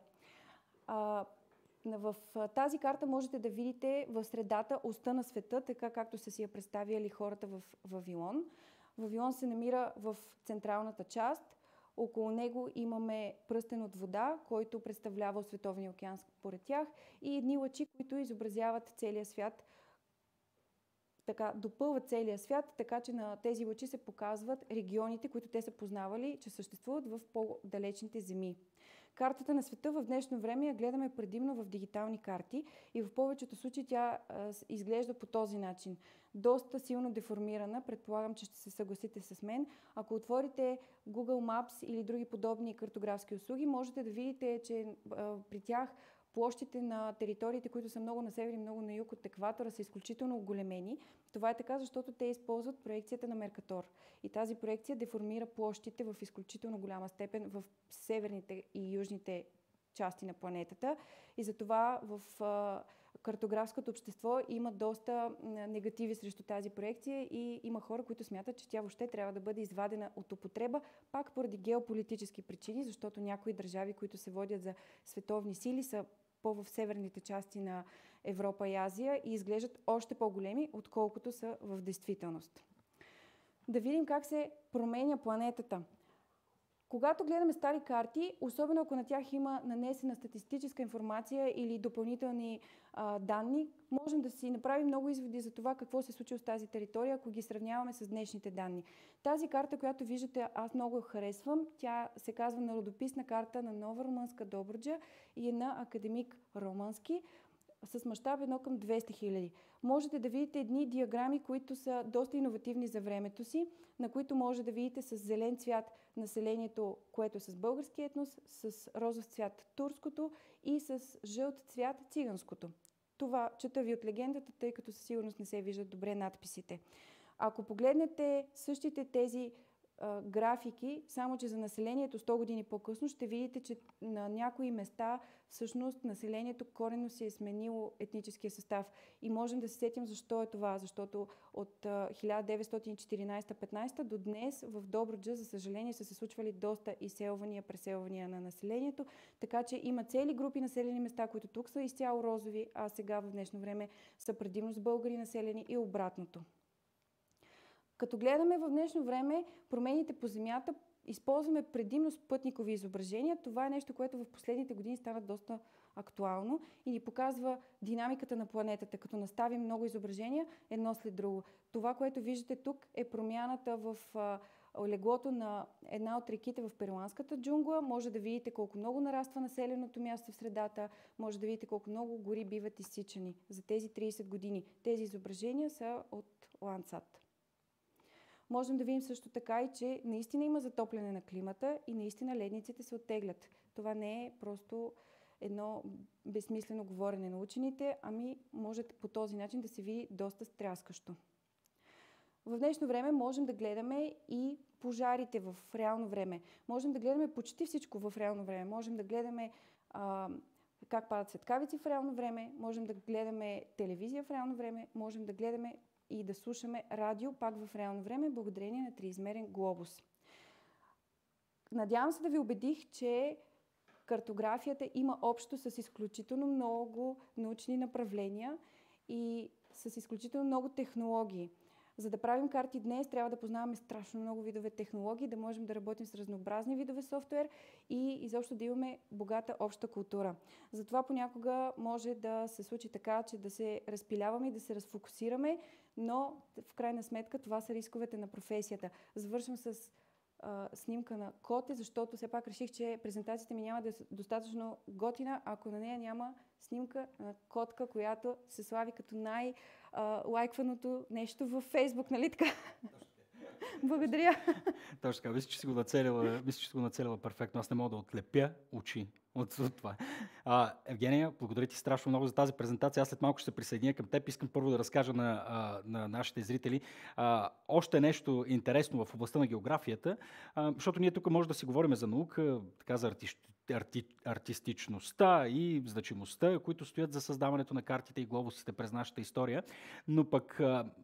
В тази карта можете да видите в средата оста на света, така както са си я представили хората в Вавилон. Вавилон се намира в централната част. Около него имаме пръстен от вода, който представлява Световния океан според тях и едни лъчи, които изобразяват целия свят, така допълват целия свят, така че на тези лъчи се показват регионите, които те са познавали, че съществуват в по-далечните земи. Картата на света в днешно време я гледаме предимно в дигитални карти и в повечето случаи тя изглежда по този начин. Доста силно деформирана, предполагам, че ще се съгласите с мен. Ако отворите Google Maps или други подобни картографски услуги, можете да видите, че при тях площите на териториите, които са много на север и много на юг от екватора, са изключително оголемени. Това е така, защото те използват проекцията на Меркатор. И тази проекция деформира площите в изключително голяма степен в северните и южните части на планетата. И затова в картографското общество има доста негативи срещу тази проекция и има хора, които смятат, че тя въобще трябва да бъде извадена от употреба, пак поради геополитически причини, защото някои държави, които се водят за световни сили, са в северните части на Европа и Азия и изглеждат още по-големи, отколкото са в действителност. Да видим как се променя планетата. Когато гледаме стари карти, особено ако на тях има нанесена статистическа информация или допълнителни данни, можем да си направим много изводи за това какво се случи с тази територия, ако ги сравняваме с днешните данни. Тази карта, която виждате, аз много харесвам. Тя се казва Народописна карта на Нова Румънска Добруджа и е на академик Романски с мащаб 1:200 000. Можете да видите едни диаграми, които са доста иновативни за времето си, на които може да видите с зелен цвят населението, което е с български етнос, с розов цвят турското и с жълт цвят циганското. Това чета ви от легендата, тъй като със сигурност не се виждат добре надписите. Ако погледнете същите тези графики, само че за населението 100 години по-късно, ще видите, че на някои места всъщност населението коренно си е сменило етническия състав. И можем да се сетим защо е това. Защото от 1914-15 до днес в Добруджа, за съжаление, са се случвали доста изселвания, преселвания на населението. Така че има цели групи населени места, които тук са изцяло розови, а сега в днешно време са предимно с българи населени и обратното. Като гледаме в днешно време промените по Земята, използваме предимно спътникови изображения. Това е нещо, което в последните години става доста актуално и ни показва динамиката на планетата, като наставим много изображения едно след друго. Това, което виждате тук, е промяната в леглото на една от реките в перуанската джунгла. Може да видите колко много нараства населеното място в средата, може да видите колко много гори биват изсичани за тези 30 години. Тези изображения са от Landsat. Можем да видим също така и, че наистина има затопляне на климата и наистина ледниците се оттеглят. Това не е просто едно безсмислено говорене на учените, ами може по този начин да се види доста стряскащо. В днешно време можем да гледаме и пожарите в реално време. Можем да гледаме почти всичко в реално време. Можем да гледаме как падат светкавици в реално време, можем да гледаме телевизия в реално време, можем да гледаме и да слушаме радио пак в реално време, благодарение на триизмерен глобус. Надявам се да ви убедих, че картографията има общо с изключително много научни направления и с изключително много технологии. За да правим карти днес, трябва да познаваме страшно много видове технологии, да можем да работим с разнообразни видове софтуер и изобщо да имаме богата обща култура. Затова понякога може да се случи така, че да се разпиляваме и да се разфокусираме, но в крайна сметка това са рисковете на професията. Завършвам с снимка на коте, защото все пак реших, че презентацията ми няма да е достатъчно готина, ако на нея няма снимка на котка, която се слави като най-лайкваното нещо във Фейсбук, нали така? Благодаря. Точно така. Мисля, че си го нацелила перфектно. Аз не мога да отлепя очи от това. Евгения, благодаря ти страшно много за тази презентация. Аз след малко ще се присъединя към теб. Искам първо да разкажа на нашите зрители още нещо интересно в областта на географията, защото ние тук може да си говорим за наука, така за артистичността и значимостта, които стоят за създаването на картите и глобусите през нашата история, но пък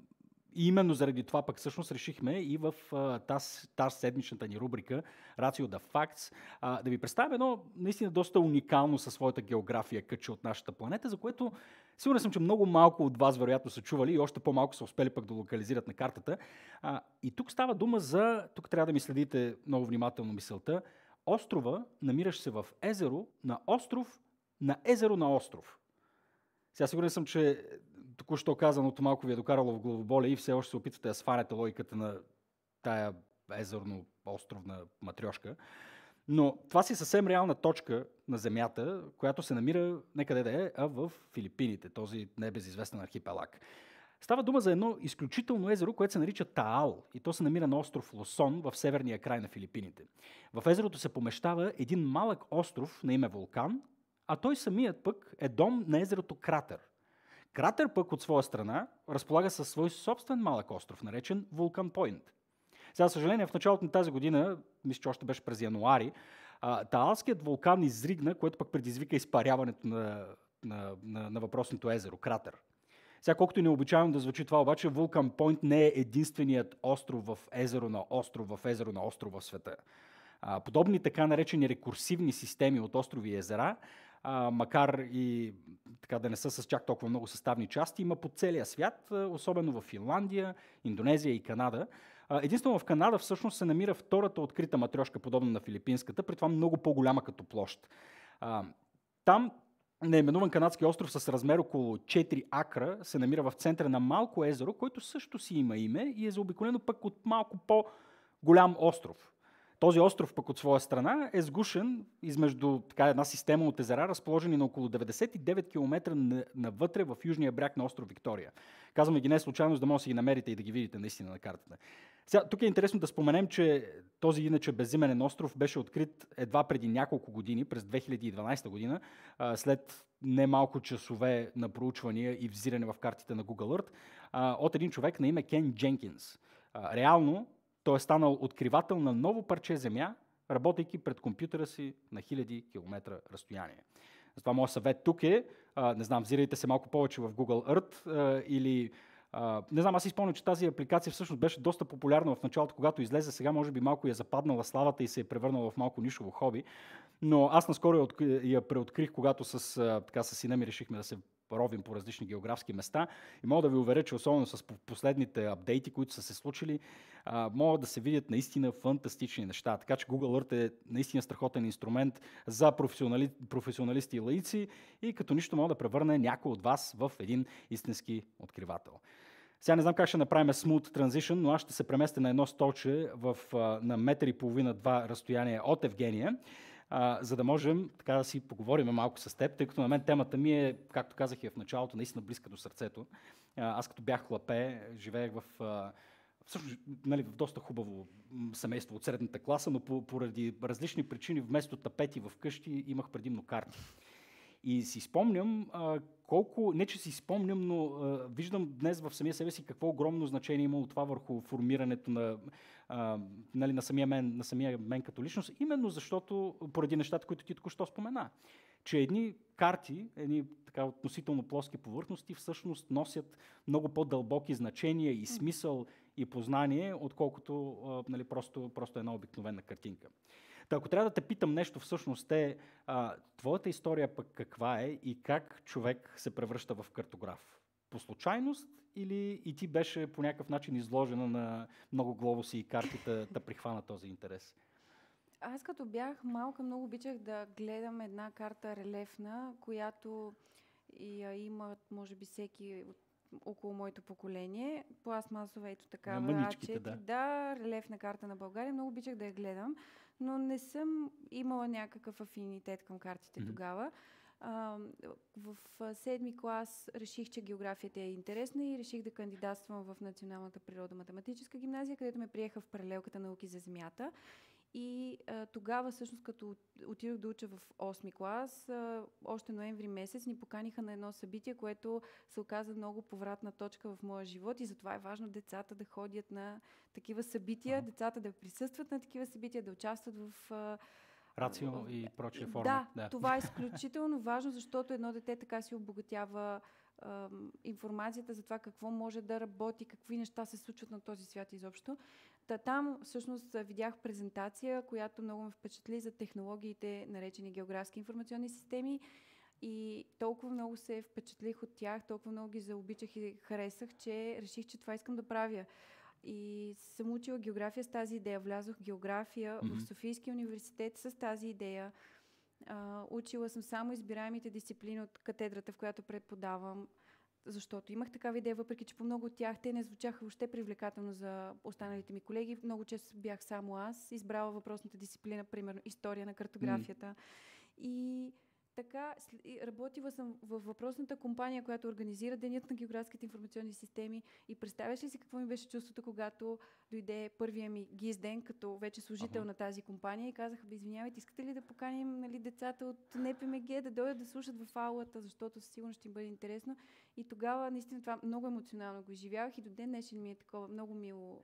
и именно заради това пък всъщност решихме и в тази седмичната ни рубрика Ratio the Facts да ви представим едно наистина доста уникално със своята география кътче от нашата планета, за което сигурен съм, че много малко от вас вероятно са чували и още по-малко са успели пък да локализират на картата. И тук става дума за, тук трябва да ми следите много внимателно мисълта, острова, намиращ се в езеро на остров на езеро на остров. Сега сигурен съм, че току-що казаното малко ви е докарало в главоболие и все още се опитвате да сванете логиката на тая езерно-островна матрешка. Но това си съвсем реална точка на Земята, която се намира некъде да е, а в Филипините, този небезизвестен архипелаг. Става дума за едно изключително езеро, което се нарича Таал, и то се намира на остров Лусон в северния край на Филипините. В езерото се помещава един малък остров на име Вулкан, а той самият пък е дом на езерото Кратер. Кратер пък от своя страна разполага със свой собствен малък остров, наречен Вулкан Пойнт. За съжаление, в началото на тази година, мисля, че още беше през януари, Таалският вулкан изригна, което пък предизвика изпаряването на въпросното езеро, Кратер. Сега, колкото и необичайно да звучи това, обаче, Вулкан Пойнт не е единственият остров в езеро на остров в света. Подобни така наречени рекурсивни системи от острови и езера, макар и така да не са с чак толкова много съставни части, има по целия свят, особено в Финландия, Индонезия и Канада. Единствено в Канада всъщност се намира втората открита матрешка, подобна на филипинската, при това много по-голяма като площ. Там наименуван канадски остров с размер около 4 акра се намира в центъра на малко езеро, което също си има име и е заобиколено пък от малко по-голям остров. Този остров пък от своя страна е сгушен измежду една система от езера, разположени на около 99 км навътре в южния бряг на остров Виктория. Казваме ги не случайно, за да може да си ги намерите и да ги видите наистина на картата. Сега, тук е интересно да споменем, че този иначе безименен остров беше открит едва преди няколко години, през 2012 година, след немалко часове на проучвания и взиране в картите на Google Earth, от един човек на име Кен Дженкинс. Реално, той е станал откривател на ново парче земя, работейки пред компютъра си на хиляди километра разстояние. Затова моят съвет тук е, не знам, взирайте се малко повече в Google Earth или не знам, аз си спомням, че тази апликация всъщност беше доста популярна в началото, когато излезе. Сега може би малко я западнала славата и се е превърнала в малко нишово хоби. Но аз наскоро я преоткрих, когато с сина ми решихме да се ровим по различни географски места. И мога да ви уверя, че особено с последните апдейти, които са се случили, могат да се видят наистина фантастични неща. Така че Google Earth е наистина страхотен инструмент за професионалисти и лаици и като нищо мога да превърне някой от вас в един истински откривател. Сега не знам как ще направим smooth transition, но аз ще се преместя на едно столче на 1,5-2 разстояние от Евгения, за да можем така да си поговорим малко с теб, тъй като на мен темата ми е, както казах и в началото, наистина близка до сърцето. Аз като бях хлапе, живеех всъщност, в доста хубаво семейство от средната класа, но поради различни причини вместо тапети в къщи имах предимно карти. И си спомням не че си спомням, но виждам днес в самия себе си какво огромно значение имало това върху формирането на самия мен като личност, именно защото, поради нещата, които ти току-що спомена, че едни карти, едни така относително плоски повърхности всъщност носят много по-дълбоки значения и смисъл и познание, отколкото просто една обикновена картинка. Ако трябва да те питам нещо, всъщност твоята история пък каква е и как човек се превръща в картограф? По случайност или и ти беше по някакъв начин изложена на много глобуси и картите да прихвана този интерес? Аз като бях малка, много обичах да гледам една карта релефна, която я имат, може би, всеки около моето поколение. Пластмасова, ето такава А4. Да, релефна карта на България. Много обичах да я гледам, но не съм имала някакъв афинитет към картите тогава. В 7-ми клас реших, че географията е интересна и реших да кандидатствам в Националната природо-математическа гимназия, където ме приеха в паралелката науки за Земята. И тогава, всъщност, като отидох да уча в 8-ми клас, още ноември месец ни поканиха на едно събитие, което се оказа много повратна точка в моя живот и затова е важно децата да ходят на такива събития, децата да присъстват на такива събития, да участват в рацио и прочие форми. Да, това е изключително важно, защото едно дете така си обогатява информацията за това какво може да работи, какви неща се случват на този свят изобщо. Там всъщност видях презентация, която много ме впечатли за технологиите, наречени географски информационни системи, и толкова много се впечатлих от тях, толкова много ги заобичах и харесах, че реших, че това искам да правя. И съм учила география с тази идея. Влязох в география в Софийския университет с тази идея. Учила съм само избираемите дисциплини от катедрата, в която преподавам. защото имах такава идея, въпреки че по много от тях те не звучаха въобще привлекателно за останалите ми колеги. Много често бях само аз, избрала въпросната дисциплина, примерно история на картографията. И така, работила съм в въпросната компания, която организира Денят на географските информационни системи, и представяш ли си какво ми беше чувството, когато дойде първия ми ГИС-ден, като вече служител на тази компания, и казаха: извинявайте, искате ли да поканим, нали, децата от НПМГ да дойдат да слушат в аулата, защото със сигурност ще им бъде интересно. И тогава наистина това много емоционално го изживявах и до ден днешен ми е такова много мило.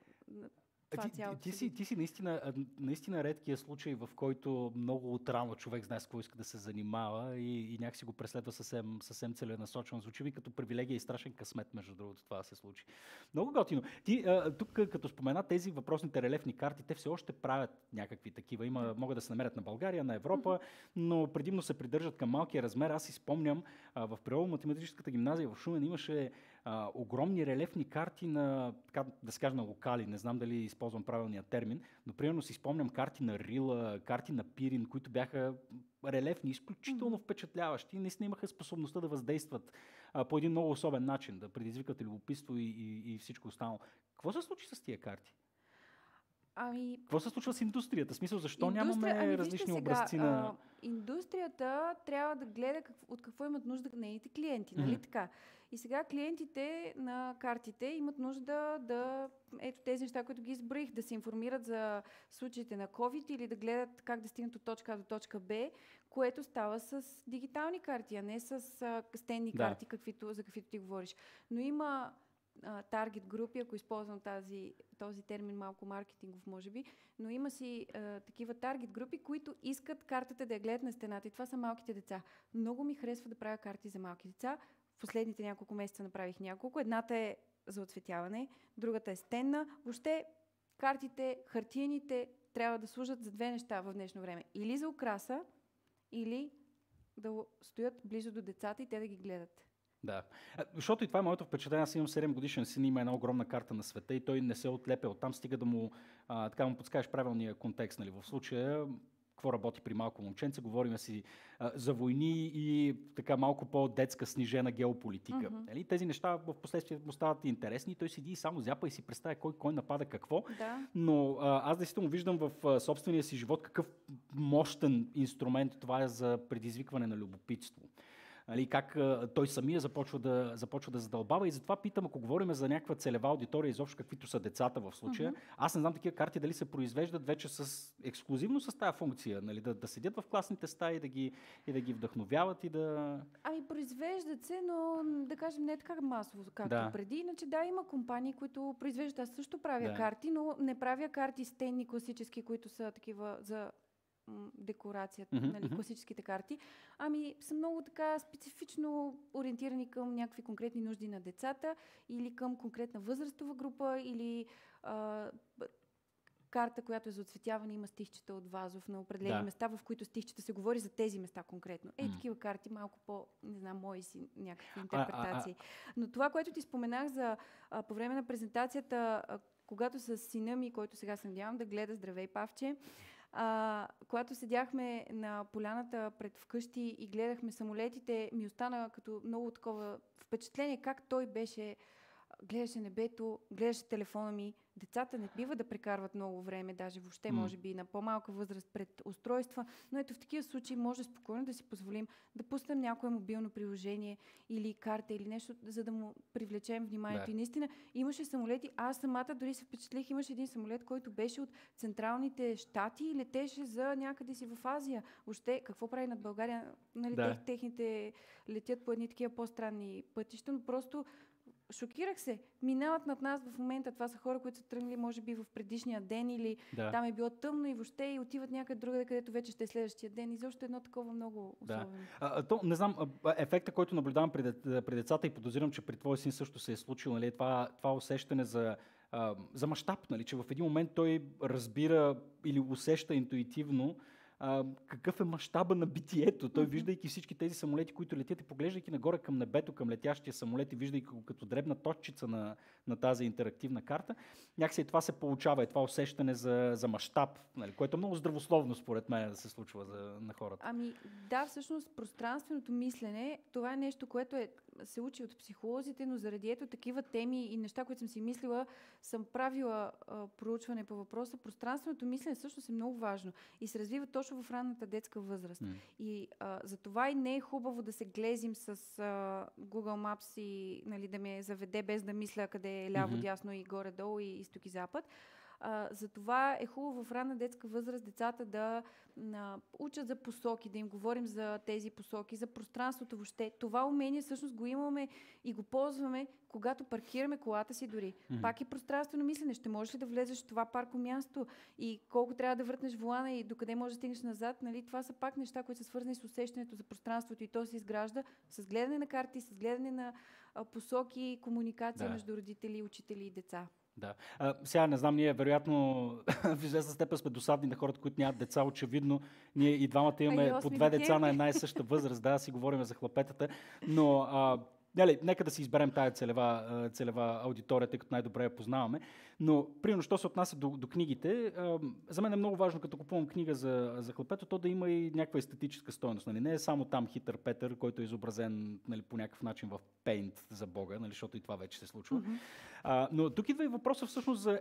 Ти си наистина редкия случай, в който много отрано човек знае с какво иска да се занимава и някакси го преследва съвсем целенасочено. Звучи ми като привилегия и страшен късмет, между другото, това да се случи. Много готино. Ти тук, като спомена тези въпросните релефни карти, те все още правят някакви такива. Могат да се намерят на България, на Европа, но предимно се придържат към малкия размер. Аз си спомням, в Природно-математическата гимназия в Шумен имаше огромни релефни карти на, така да се каже, на локали. Не знам дали използвам правилния термин, но примерно си спомням карти на Рила, карти на Пирин, които бяха релефни, изключително впечатляващи и наистина имаха способността да въздействат по един много особен начин, да предизвикат любопитство и всичко останало. Какво се случи с тия карти? Какво се случва с индустрията? В смисъл, защо нямаме различни образци на... Индустрията трябва да гледа от какво имат нужда нейните клиенти, нали така? И сега клиентите на картите имат нужда да, ето тези неща, които ги изброих, да се информират за случаите на COVID или да гледат как да стигнат от точка А до точка Б, което става с дигитални карти, а не с стенни карти, за каквито ти говориш. Но има таргет групи, ако използвам този термин малко маркетингов, може би, но има си такива таргет групи, които искат картата да я гледат на стената, и това са малките деца. Много ми харесва да правя карти за малки деца. В последните няколко месеца направих няколко. Едната е за оцветяване, другата е стенна. Въобще картите, хартиените, трябва да служат за две неща в днешно време. Или за украса, или да стоят близо до децата и те да ги гледат. Да, защото и това е моето впечатление. Аз имам 7 годишен син, има една огромна карта на света и той не се отлепя оттам, стига да му подскажеш правилния контекст. Нали? В случая, какво работи при малко момченце, говорим си за войни и така малко по-детска снижена геополитика. Нали? Тези неща в последствие му стават интересни и той седи и само зяпа и си представя кой напада какво. Да. Но аз действително виждам в собствения си живот какъв мощен инструмент това е за предизвикване на любопитство. Как той самия започва да задълбава, и затова питам, ако говорим за някаква целева аудитория, изобщо каквито са децата в случая, аз не знам такива карти дали се произвеждат вече ексклюзивно с тази функция, нали, да седят в класните стаи и да ги вдъхновяват и да... Произвеждат се, но да кажем не така масово, както преди. Иначе има компании, които произвеждат. Аз също правя карти, но не правя карти стенни класически, които са такива за декорацията, нали, класическите карти, са много така специфично ориентирани към някакви конкретни нужди на децата или към конкретна възрастова група, или карта, която е за оцветяване, има стихчета от Вазов на определени места, в които стихчета се говори за тези места конкретно. Такива карти, малко по, не знам, мои си някакви интерпретации. Но това, което ти споменах за по време на презентацията, когато с сина ми, който сега се надявам да гледа, здравей, Павче, когато седяхме на поляната пред вкъщи и гледахме самолетите, ми остана като много такова впечатление как той гледаше небето, гледаше телефона ми. Децата не бива да прекарват много време, даже въобще може би на по-малка възраст пред устройства, но ето в такива случаи може спокойно да си позволим да пуснем някое мобилно приложение или карта или нещо, за да му привлечем вниманието. И наистина имаше самолети, аз самата дори се впечатлих, имаше един самолет, който беше от централните щати и летеше за някъде си в Азия. Въобще, какво прави над България? Нали, техните летят по едни такива по-странни пътища, но просто шокирах се. Минават над нас в момента. Това са хора, които са тръгнали, може би, в предишния ден или там е било тъмно и въобще и отиват някъде другаде, където вече ще е следващия ден. И защо едно такова много особено. Не знам, ефекта, който наблюдавам при децата, и подозирам, че при твоя син също се е случило, нали, това усещане за мащаб, нали, че в един момент той разбира или усеща интуитивно какъв е мащаба на битието. Той, виждайки всички тези самолети, които летят, и поглеждайки нагоре към небето, към летящия самолет, и виждайки го като дребна точчица на тази интерактивна карта, някакси това се получава, това усещане за мащаб, нали, което е много здравословно според мен да се случва на хората. Всъщност пространственото мислене, това е нещо, което е се учи от психолозите, но заради ето такива теми и неща, които съм си мислила, съм правила проучване по въпроса. Пространственото мислене всъщност е много важно и се развива точно в ранната детска възраст. И за това и не е хубаво да се глезим с Google Maps и нали, да ме заведе без да мисля къде е ляво, дясно и горе-долу и изток и запад. Затова е хубаво в ранна детска възраст децата да учат за посоки, да им говорим за тези посоки, за пространството въобще. Това умение всъщност го имаме и го ползваме, когато паркираме колата си дори. Пак и пространствено мислене. Ще можеш ли да влезеш в това парко място и колко трябва да въртнеш волана и докъде можеш да стигнеш назад. Нали? Това са пак неща, които са свързани с усещането за пространството и то се изгражда с гледане на карти, с гледане на посоки, комуникация между родители, учители и деца. Да. Сега не знам, ние вероятно в известна степен сме досадни на хората, които нямат деца. Очевидно, ние и двамата имаме по две деца на една и съща възраст. Да, си говорим за хлапетата. Но нека да си изберем тая целева аудитория, тъй като най-добре я познаваме. Но, примерно, що се отнася до книгите, за мен е много важно, като купувам книга за хлапето, то да има и някаква естетическа стойност. Нали? Не е само там хитър Петър, който е изобразен нали, по някакъв начин в Paint за Бога, нали, защото и това вече се случва. Но тук идва и въпроса всъщност за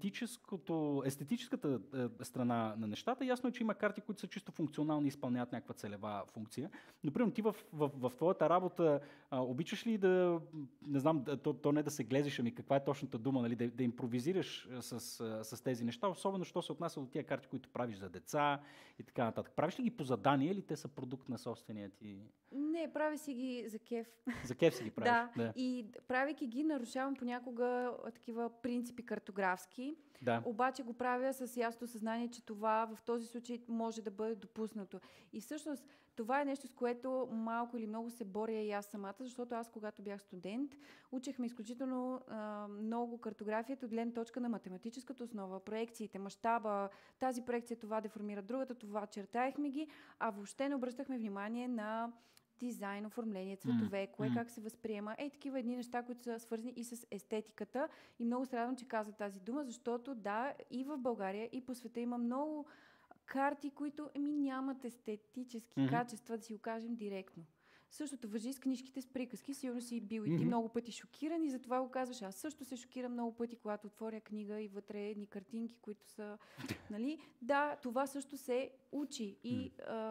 естетическата страна на нещата. Ясно е, че има карти, които са чисто функционални и изпълняват някаква целева функция. Но, примерно, ти в твоята работа обичаш ли да, не знам, то не да се глезиш, ами каква е точната дума, нали, да импровизираш с тези неща, особено що се отнася до тия карти, които правиш за деца и така нататък. Правиш ли ги по задание или те са продукт на собствения ти? Не, правя си ги за кеф. За кеф си ги правиш? Да, и правейки ги нарушавам понякога такива принципи картографски. Да. Обаче го правя с ясното съзнание, че това в този случай може да бъде допуснато. И всъщност това е нещо, с което малко или много се боря и аз самата, защото аз, когато бях студент, учехме изключително много картографията от гледна точка на математическата основа, проекциите, мащаба, тази проекция това деформира другата, това чертаехме ги, а въобще не обръщахме внимание на дизайн, оформление, цветове, кое как се възприема. Такива едни неща, които са свързани и с естетиката. И много се радвам, че каза тази дума, защото да, и в България, и по света има много карти, които нямат естетически качества, да си го кажем директно. Същото важи с книжките с приказки. Сигурно си бил и ти много пъти шокиран и затова го казваш. Аз също се шокирам много пъти, когато отворя книга и вътре едни картинки, които са... нали? Да, това също се учи. И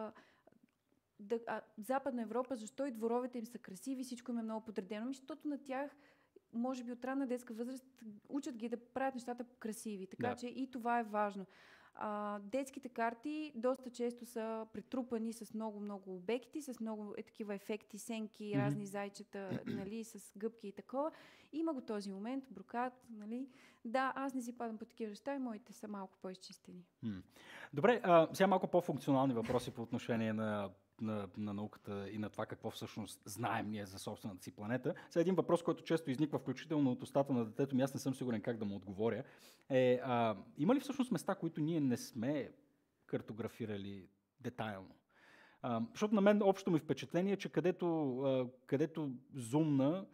Западна Европа, защо и дворовете им са красиви, всичко им е много подредено, защото на тях може би от ранна детска възраст учат ги да правят нещата красиви. Така че и това е важно. Детските карти доста често са претрупани с много обекти, с много такива ефекти, сенки, разни зайчета, нали, с гъбки и такова. Има го този момент, брокат, нали. Да, аз не си падам по такива неща и моите са малко по-изчистени. Добре, сега малко по-функционални въпроси по отношение на науката и на това какво всъщност знаем ние за собствената си планета. Сега един въпрос, който често изниква, включително от устата на детето ми, аз не съм сигурен как да му отговоря, има ли всъщност места, които ние не сме картографирали детайлно? Защото на мен общо ми впечатление, че където зумна,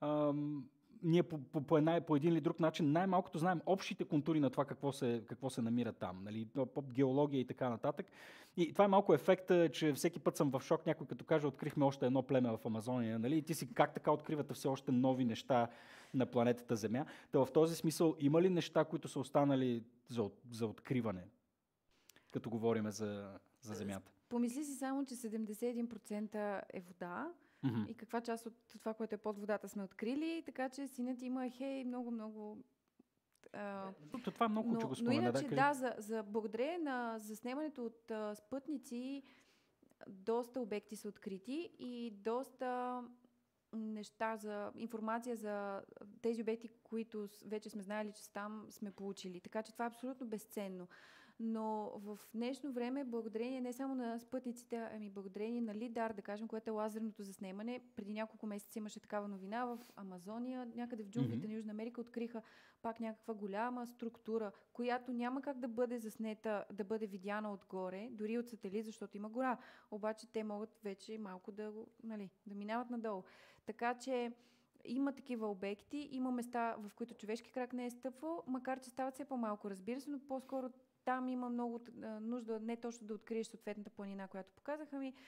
ние по един или друг начин най-малкото знаем общите контури на това какво се намира там, нали? Геология и така нататък. И това е малко ефекта, че всеки път съм в шок, някой като каже, открихме още едно племе в Амазония, нали? И ти си как така откривате все още нови неща на планетата Земя. Та в този смисъл има ли неща, които са останали за откриване, като говорим за Земята? Помисли си само, че 71% е вода. И каква част от това, което е под водата, сме открили, така че синът има много... Това е много, че го спомена. Но иначе за благодарение на заснемането от спътници, доста обекти са открити и доста неща информация за тези обекти, които вече сме знаели, че там сме получили. Така че това е абсолютно безценно. Но в днешно време, благодарение не само на спътниците, ами благодарение на LIDAR, да кажем, което е лазерното заснемане, преди няколко месеца имаше такава новина в Амазония, някъде в джунглите на Южна Америка откриха пак някаква голяма структура, която няма как да бъде заснета, да бъде видяна отгоре, дори от сателит, защото има гора. Обаче те могат вече малко да минават надолу. Така че има такива обекти, има места, в които човешки крак не е стъпвал, макар че стават все по-малко, разбира се, но по-скоро там има много нужда не точно да откриеш съответната планина, която показах, ами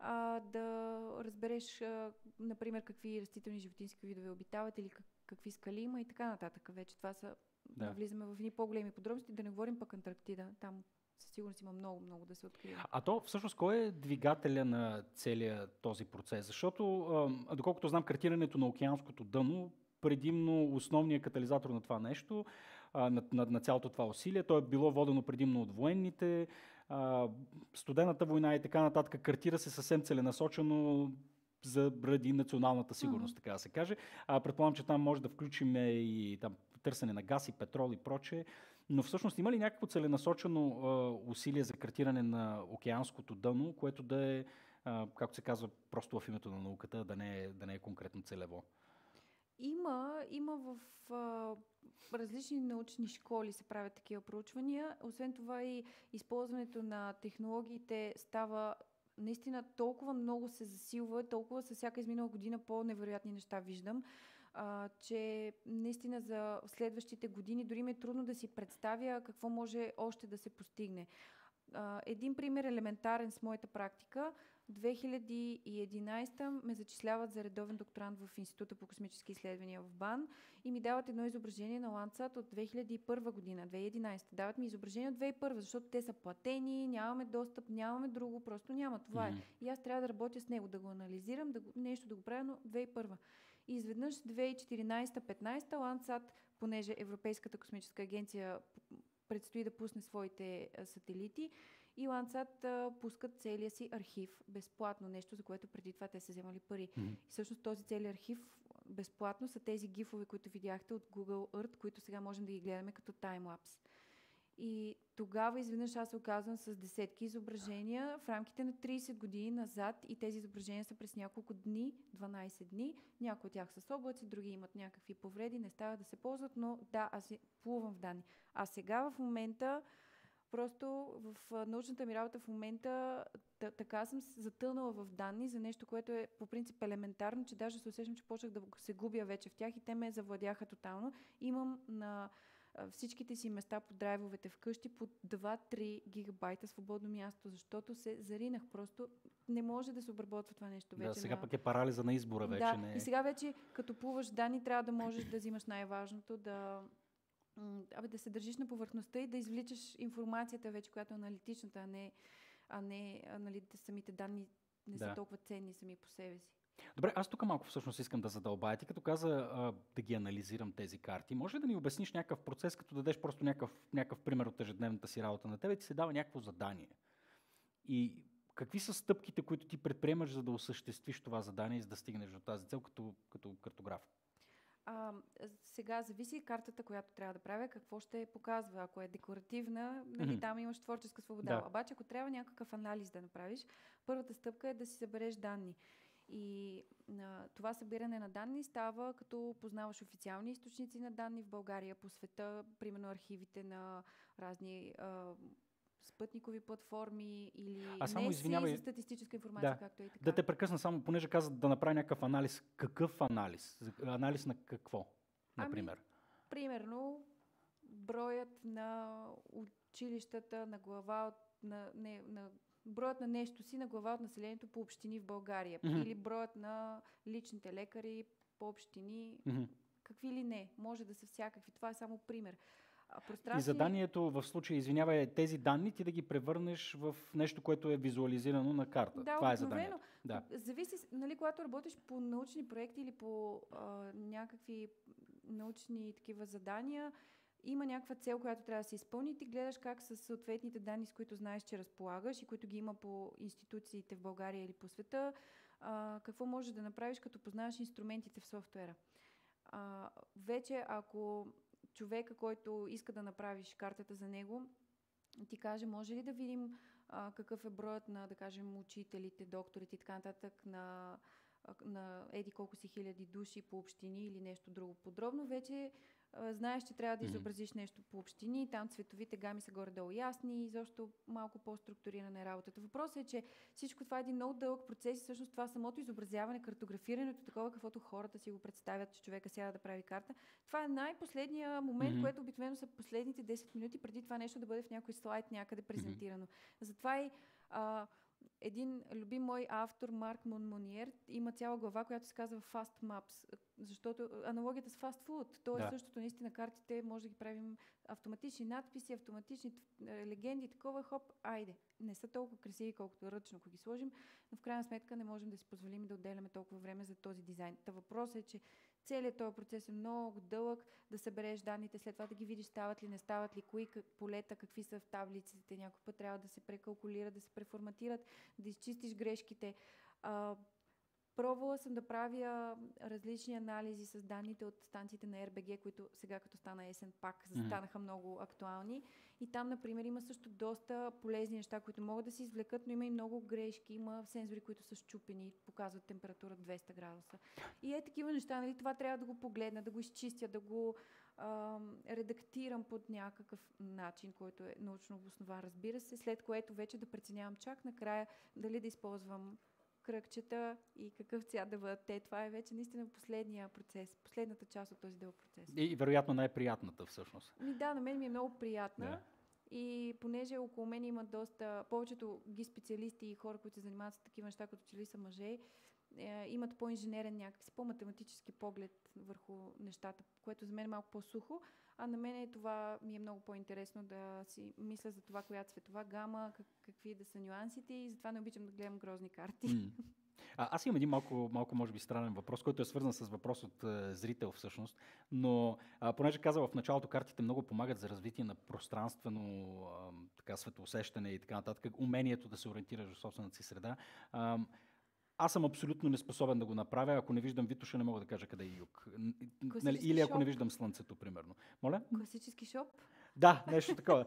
да разбереш, например, какви растителни животински видове обитават или какви скали има и така нататък. Вече това са, навлизаме в едни по-големи подробности, да не говорим пък Антарктида. Там със сигурност има много да се открие. А то всъщност кой е двигателя на целия този процес? Защото, доколкото знам, картирането на океанското дъно, предимно основният катализатор на това нещо, на цялото това усилие, то е било водено предимно от военните, студената война и така нататък, картира се съвсем целенасочено заради националната сигурност, така да се каже. Предполагам, че там може да включим и там търсене на газ и петрол и прочее. Но всъщност има ли някакво целенасочено усилие за картиране на океанското дъно, което да е, както се казва, просто в името на науката, да не е конкретно целево? Има в различни научни школи се правят такива проучвания. Освен това и използването на технологиите става наистина толкова много се засилва, толкова със всяка изминала година по-невероятни неща виждам, че наистина за следващите години дори ми е трудно да си представя какво може още да се постигне. Един пример елементарен с моята практика. 2011 ме зачисляват за редовен докторант в Института по космически изследвания в БАН и ми дават едно изображение на Landsat от 2001 година, 2011. Дават ми изображение от 2001, защото те са платени, нямаме достъп, нямаме друго, просто няма. Това е. И аз трябва да работя с него, да го анализирам, нещо да го правя, но 2001. И изведнъж 2014-15 Landsat, понеже Европейската космическа агенция предстои да пусне своите сателити, и Landsat пускат целия си архив безплатно, нещо, за което преди това те са вземали пари. И всъщност този целият архив безплатно са тези гифове, които видяхте от Google Earth, които сега можем да ги гледаме като таймлапс. И тогава изведнъж аз се оказвам с десетки изображения в рамките на 30 години назад и тези изображения са през няколко дни, 12 дни. Някои от тях са с облаци, други имат някакви повреди, не става да се ползват, но да, аз плувам в данни. А сега в момента просто в научната ми работа в момента така съм затънала в данни за нещо, което е по принцип елементарно, че даже се усещам, че почнах да се губя вече в тях и те ме завладяха тотално. Имам на всичките си места по драйвовете вкъщи по 2-3 гигабайта свободно място, защото се заринах. Просто не може да се обработва това нещо вече. Да, сега пък е парализа на избора вече. Да, не е... и сега вече като плуваш данни трябва да можеш да взимаш най-важното, да се държиш на повърхността и да извличаш информацията вече, която е аналитичната, а не нали, самите данни не са толкова ценни сами по себе си. Добре, аз тук малко всъщност искам да задълбая. Ти като каза да ги анализирам тези карти, може ли да ни обясниш някакъв процес, като дадеш просто някакъв пример от ежедневната си работа на тебе, ти се дава някакво задание. И какви са стъпките, които ти предприемаш, за да осъществиш това задание и за да стигнеш до тази цел като картограф? Сега зависи картата, която трябва да правя, какво ще показва. Ако е декоративна, нали, там имаш творческа свобода. Да. Обаче, ако трябва някакъв анализ да направиш, първата стъпка е да си събереш данни. И това събиране на данни става като познаваш официални източници на данни в България, по света, примерно архивите на разни спътникови платформи или за статистическа информация, както е и така. Да те прекъсна само, понеже каза да направя някакъв анализ. Какъв анализ? Анализ на какво, например? Примерно, броят на училищата на глава броят на нещо си на глава от населението по общини в България. Или броят на личните лекари по общини. Какви ли не. Може да са всякакви. Това е само пример. И заданието в случая, извинявай, е тези данни ти да ги превърнеш в нещо, което е визуализирано на карта. Да, това е заданието. Да. Зависи, нали, когато работиш по научни проекти или по някакви научни такива задания, има някаква цел, която трябва да се изпълни и ти гледаш как с съответните данни, с които знаеш, че разполагаш и които ги има по институциите в България или по света, какво можеш да направиш, като познаваш инструментите в софтуера. Вече ако човека, който иска да направиш картата за него, ти каже, може ли да видим какъв е броят на, да кажем, учителите, докторите и така нататък на еди колко си хиляди души по общини или нещо друго подробно, вече знаеш, че трябва да изобразиш нещо по общини, там цветовите гами са горе-долу ясни и изобщо малко по-структурирана е работата. Въпросът е, че всичко това е един много дълъг процес и всъщност това самото изобразяване, картографирането, такова каквото хората си го представят, че човека сяда да прави карта. Това е най-последния момент, което обикновено са последните 10 минути преди това нещо да бъде в някой слайд някъде презентирано. Затова и един любим мой автор, Марк Монмониер, има цяла глава, която се казва Fast Maps, защото аналогията с Fast Food, то е същото, наистина картите може да ги правим автоматични надписи, автоматични легенди, такова, хоп, айде. Не са толкова красиви, колкото ръчно, ако ги сложим, но в крайна сметка не можем да си позволим да отделяме толкова време за този дизайн. Та въпросът е, че целият този процес е много дълъг, да събереш данните, след това да ги видиш стават ли, не стават ли, кои полета, какви са в таблиците, някой път трябва да се прекалкулират, да се преформатират, да изчистиш грешките. Пробвала съм да правя различни анализи с данните от станциите на RBG, които сега като стана есен пак станаха много актуални. И там, например, има също доста полезни неща, които могат да се извлекат, но има и много грешки. Има сензори, които са счупени, показват температура 200 градуса. И такива неща, нали, това трябва да го погледна, да го изчистя, да го редактирам под някакъв начин, който е научно обоснован, разбира се, след което вече да преценявам чак накрая дали да използвам кръгчета и какъв цвят да бъдат те. Това е вече наистина последния процес, последната част от този дълъг процес. И вероятно най-приятната всъщност. Да, на мен ми е много приятна. И понеже около мен има повечето специалисти и хора, които се занимават с такива неща, като че ли са мъже, имат по-инженерен някакси, по-математически поглед върху нещата, което за мен е малко по-сухо, а на мен това ми е много по-интересно да си мисля за това, коя цветова гама, какви да са нюансите и затова не обичам да гледам грозни карти. Аз имам един малко може би странен въпрос, който е свързан с въпрос от зрител всъщност, но понеже каза в началото, картите много помагат за развитие на пространствено светоусещане и така нататък, умението да се ориентираш в собствената си среда. Аз съм абсолютно неспособен да го направя. Ако не виждам Витоша, не мога да кажа къде е юг. Или ако не виждам слънцето, примерно. Моля? Класически шоп? Да, нещо такова.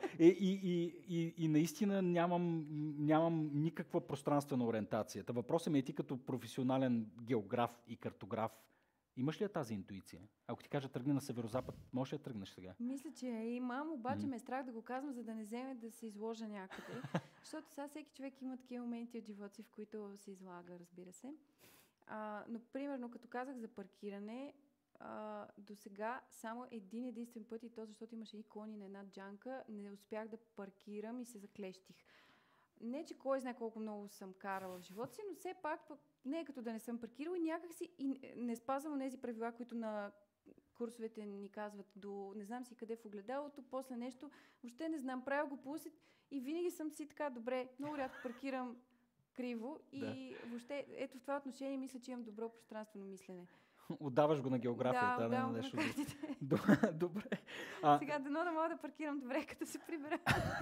И наистина нямам никаква пространствена ориентация. Въпросът ми е ти като професионален географ и картограф, имаш ли тази интуиция? Ако ти кажа тръгни на северозапад, можеш ли да тръгнеш сега? Мисля, че имам, обаче ме е страх да го казвам, за да не вземе да се изложа някъде. Защото сега всеки човек има такива моменти от живота си, в които се излага, разбира се. Но примерно, като казах за паркиране, до сега само единствен път, и то защото имаше и клони на една джанка, не успях да паркирам и се заклещих. Не, че кой знае колко много съм карала в живота си, но все пак не е като да не съм паркирала и някакси и не спазвам тези правила, които на курсовете ни казват до не знам си къде в огледалото, после нещо, въобще не знам, правя го полусит и винаги съм си така, добре, много рядко паркирам криво и въобще ето в това отношение мисля, че имам добро пространствено мислене. Отдаваш го на географията. Да, отдавам го на картите. Добре. Сега дано да мога да паркирам добре, като се прибера.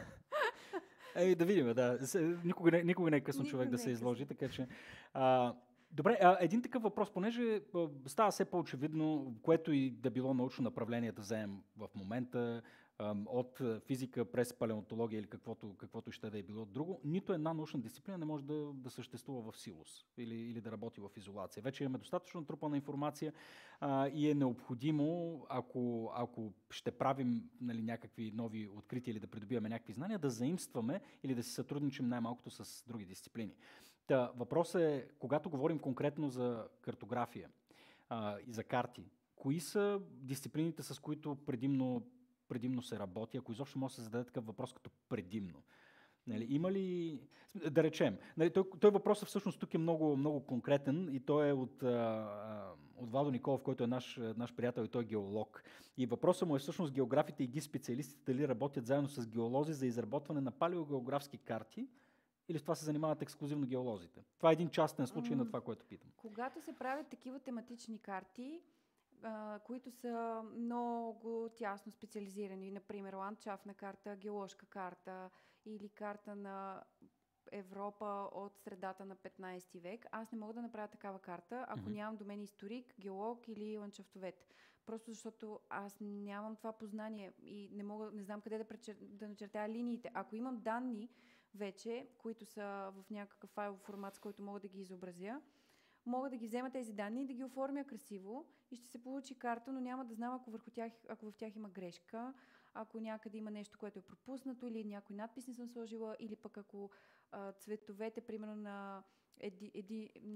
Да видим, да. Никога не е късно човек да се изложи, така че... Добре, един такъв въпрос, понеже става все по-очевидно, което и да било научно направление да вземем в момента, от физика през палеонтология или каквото ще да е било друго, нито една научна дисциплина не може да съществува в силос или да работи в изолация. Вече имаме достатъчно натрупана информация и е необходимо, ако ще правим някакви нови открития или да придобиваме някакви знания, да заимстваме или да си сътрудничим най-малкото с други дисциплини. Въпросът е, когато говорим конкретно за картография и за карти, кои са дисциплините, с които предимно се работи, ако изобщо може да се зададе такъв въпрос като предимно? Има ли... Да речем, той въпросът всъщност тук е много, много конкретен и той е от Владо Николов, който е наш приятел и той е геолог. И въпросът му е всъщност географите и специалистите дали работят заедно с геолози за изработване на палеогеографски карти, или с това се занимават ексклюзивно геолозите? Това е един частен случай на това, което питам. Когато се правят такива тематични карти, които са много тясно специализирани, например ландшафтна карта, геоложка карта или карта на Европа от средата на 15 век, аз не мога да направя такава карта, ако нямам до мен историк, геолог или ландшафтовед. Просто защото аз нямам това познание и не знам къде да начертая линиите. Ако имам данни вече, които са в някакъв файлов формат, с който мога да ги изобразя, мога да ги взема тези данни и да ги оформя красиво и ще се получи карта, но няма да знам ако в тях има грешка, ако някъде има нещо, което е пропуснато или някой надпис не съм сложила, или пък ако цветовете, примерно на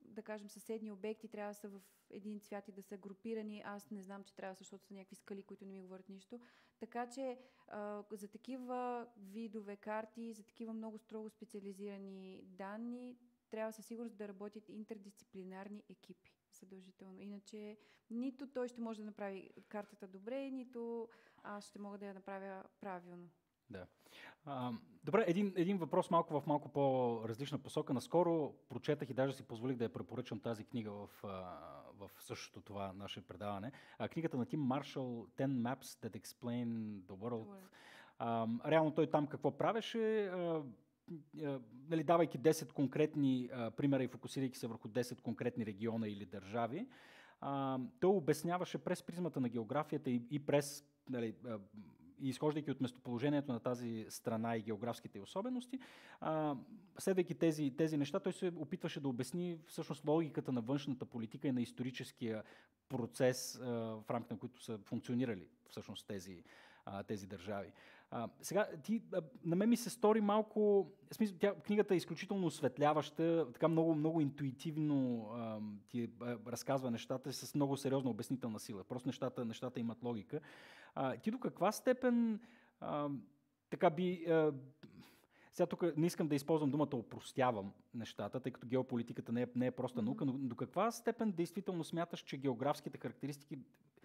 да кажем, съседни обекти трябва да са в един цвят и да са групирани. Аз не знам, че трябва, защото са някакви скали, които не ми говорят нищо. Така че за такива видове карти, за такива много строго специализирани данни, трябва със сигурност да работят интердисциплинарни екипи. Задължително. Иначе нито той ще може да направи картата добре, нито аз ще мога да я направя правилно. Да. Добре, един въпрос в малко по-различна посока. Наскоро прочетах и даже си позволих да я препоръчам тази книга в същото това наше предаване. Книгата на Тим Маршал "10 Maps that Explain the World". Реално той там какво правеше? Нали, давайки 10 конкретни примера и фокусирайки се върху 10 конкретни региона или държави, той обясняваше през призмата на географията и през, нали, и изхождайки от местоположението на тази страна и географските особености, следвайки тези неща, той се опитваше да обясни всъщност логиката на външната политика и на историческия процес, в рамките на които са функционирали всъщност тези държави. Сега, на мен ми се стори малко, в смисъл, книгата е изключително осветляваща, така много интуитивно ти разказва нещата с много сериозна обяснителна сила. Просто нещата имат логика. Ти до каква степен така сега тук не искам да използвам думата опростявам нещата, тъй като геополитиката не е проста наука, но до каква степен действително смяташ, че географските характеристики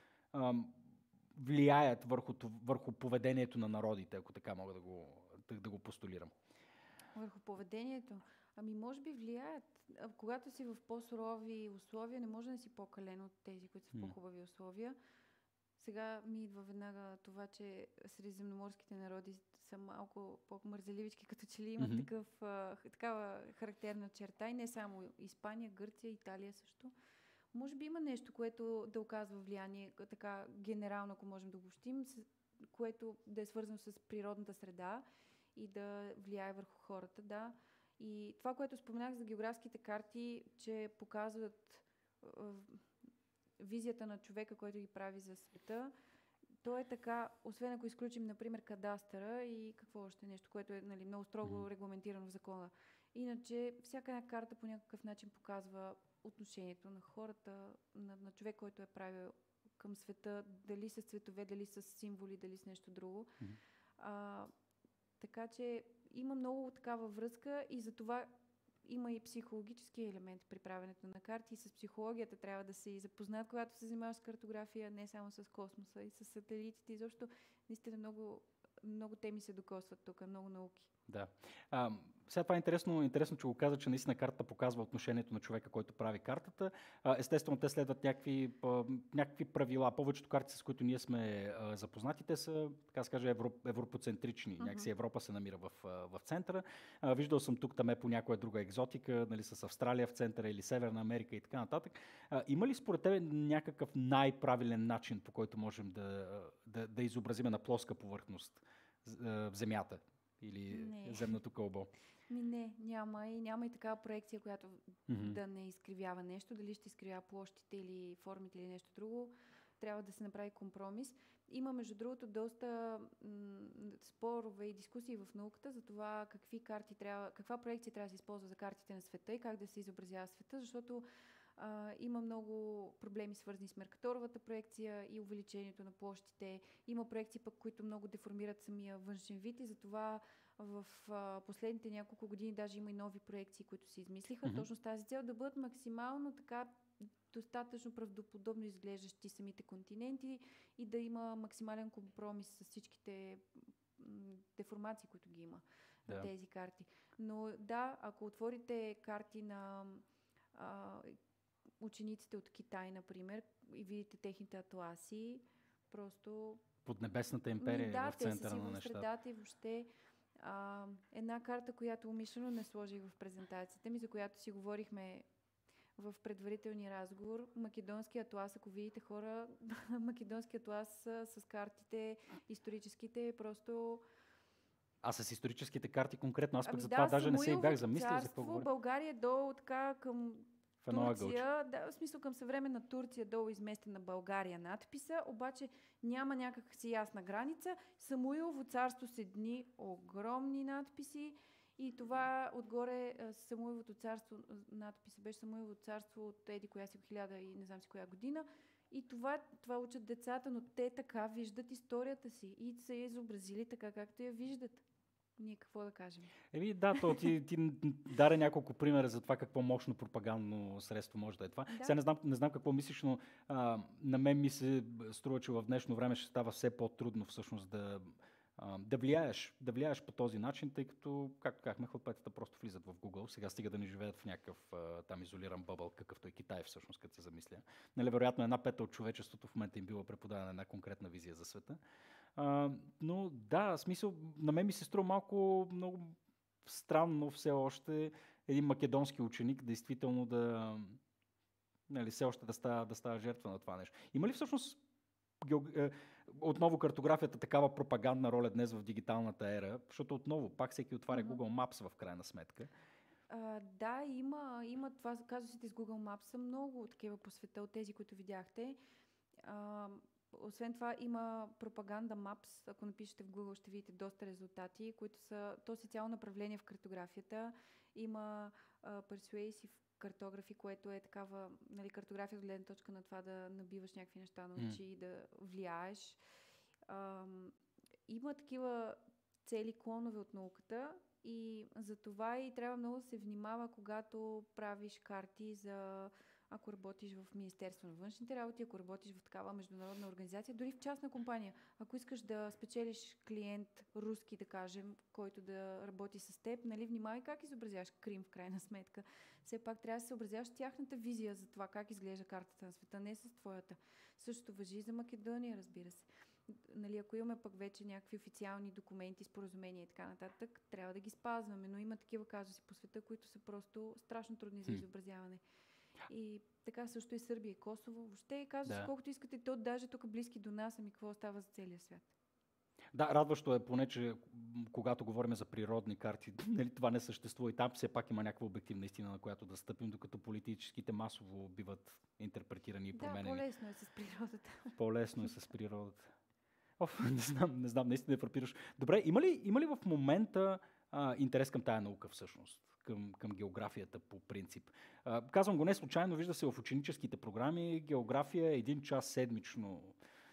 влияят върху поведението на народите, ако така мога да го постулирам? Върху поведението? Може би влияят. Когато си в по-сурови условия, не може да си по-кален от тези, които са в по-хубави условия. Сега ми идва веднага това, че средиземноморските народи са малко по-мързеливички, като че ли имат такава характерна черта. И не само Испания, Гърция, Италия също. Може би има нещо, което да оказва влияние, така генерално, ако можем да обобщим, което да е свързано с природната среда и да влияе върху хората, да. И това, което споменах за географските карти, че показват визията на човека, който ги прави за света, то е така, освен ако изключим, например, кадастъра и какво още нещо, което е, нали, много строго регламентирано в закона. Иначе, всяка една карта по някакъв начин показва отношението на хората, на човек, който е правил към света, дали с цветове, дали с символи, дали с нещо друго. Така че има много такава връзка и затова има и психологически елемент при правенето на карти. И с психологията трябва да се запознат, когато се занимаваш с картография, не само с космоса и с сателитите. Изобщо, наистина много теми се докосват тук, много науки. Да. Сега това е интересно, че го каза, че наистина картата показва отношението на човека, който прави картата. Естествено, те следват някакви правила. Повечето карти, с които ние сме запознати, те са, така се каже, европоцентрични. Някакси Европа се намира в центъра. Виждал съм тук там по някоя друга екзотика, нали, с Австралия в центъра или Северна Америка и така нататък. Има ли според тебе някакъв най-правилен начин, по който можем да изобразиме на плоска повърхност Земята? Или земното кълбо? Не, няма. И няма и такава проекция, която да не изкривява нещо. Дали ще изкривява площите или формите или нещо друго. Трябва да се направи компромис. Има, между другото, доста спорове и дискусии в науката за това каква проекция трябва да се използва за картите на света и как да се изобразява света, защото има много проблеми, свързани с Меркаторовата проекция и увеличението на площите. Има проекции пък, които много деформират самия външен вид и затова в последните няколко години даже има и нови проекции, които се измислиха. Точно с тази цел да бъдат максимално така достатъчно правдоподобно изглеждащи самите континенти и да има максимален компромис с всичките деформации, които ги има на тези карти. Но да, ако отворите карти на учениците от Китай, например, и видите техните атласи, просто... Поднебесната империя в центъра на нещата. В средата и въобще една карта, която умишлено не сложих в презентацията ми, за която си говорихме в предварителния разговор. Македонския атлас, ако видите хора, македонския атлас с картите, историческите, просто... С историческите карти конкретно, аз пък за това даже не се и бях замислил за какво говоря. България долу така към Турция, в смисъл към съвременна Турция, долу изместена България надписа, обаче няма някаква си ясна граница. Самуилово царство с едни огромни надписи И това отгоре Самуиловото царство, надписът беше Самуиловото царство от еди коя си 1000 и не знам си коя година. И това учат децата, но те така виждат историята си и са я изобразили така, както я виждат. Ние какво да кажем? Да, ти даде няколко примера за това какво мощно пропагандно средство може да е това. Да. Сега не знам какво мислиш, но на мен ми се струва, че в днешно време ще става все по-трудно всъщност да влияеш по този начин, тъй като, както казахме, хлапетата просто влизат в Google. Сега стига да не живеят в някакъв там изолиран бъбъл, какъвто е Китай всъщност, като се замисля. Нали, вероятно 1/5 от човечеството в момента им била преподадена една конкретна визия за света. Но да, смисъл, на мен ми се струва много странно все още един македонски ученик действително все още да става жертва на това нещо. Има ли всъщност отново картографията такава пропагандна роля днес в дигиталната ера? Защото отново пак всеки отваря Google Maps в крайна сметка. Да, има това. Казусите с Google Maps са много такива по света от тези, които видяхте. Освен това има пропаганда Maps. Ако напишете в Google, ще видите доста резултати, които са... То си цяло направление в картографията. Има Persuasive картографи, което е такава, нали, картография от гледна точка на това да набиваш някакви неща на очи и да влияеш. Има такива цели клонове от науката и за това и трябва много да се внимава, когато правиш карти за... Ако работиш в Министерство на външните работи, ако работиш в такава международна организация, дори в частна компания. Ако искаш да спечелиш клиент руски, да кажем, който да работи с теб, нали, внимавай как изобразяваш Крим в крайна сметка. Все пак трябва да се съобразяваш тяхната визия за това как изглежда картата на света, не с твоята. Същото важи и за Македония, разбира се. Нали, ако имаме пък вече някакви официални документи, споразумения и така нататък, трябва да ги спазваме, но има такива казуси по света, които са просто страшно трудни за изобразяване. И така също и Сърбия и Косово. Въобще казваш колкото искате, то даже тук близки до нас, ами какво става за целия свят. Да, радващо е поне, че когато говорим за природни карти, нали, това не съществува и там все пак има някаква обективна истина, на която да стъпим, докато политическите масово биват интерпретирани и променени. Да, по-лесно е с природата. По-лесно е с природата. Не знам, наистина да фрапираш. Добре, има ли в момента интерес към тая наука всъщност? Към географията по принцип. Казвам го не случайно, вижда се в ученическите програми, география е 1 час седмично.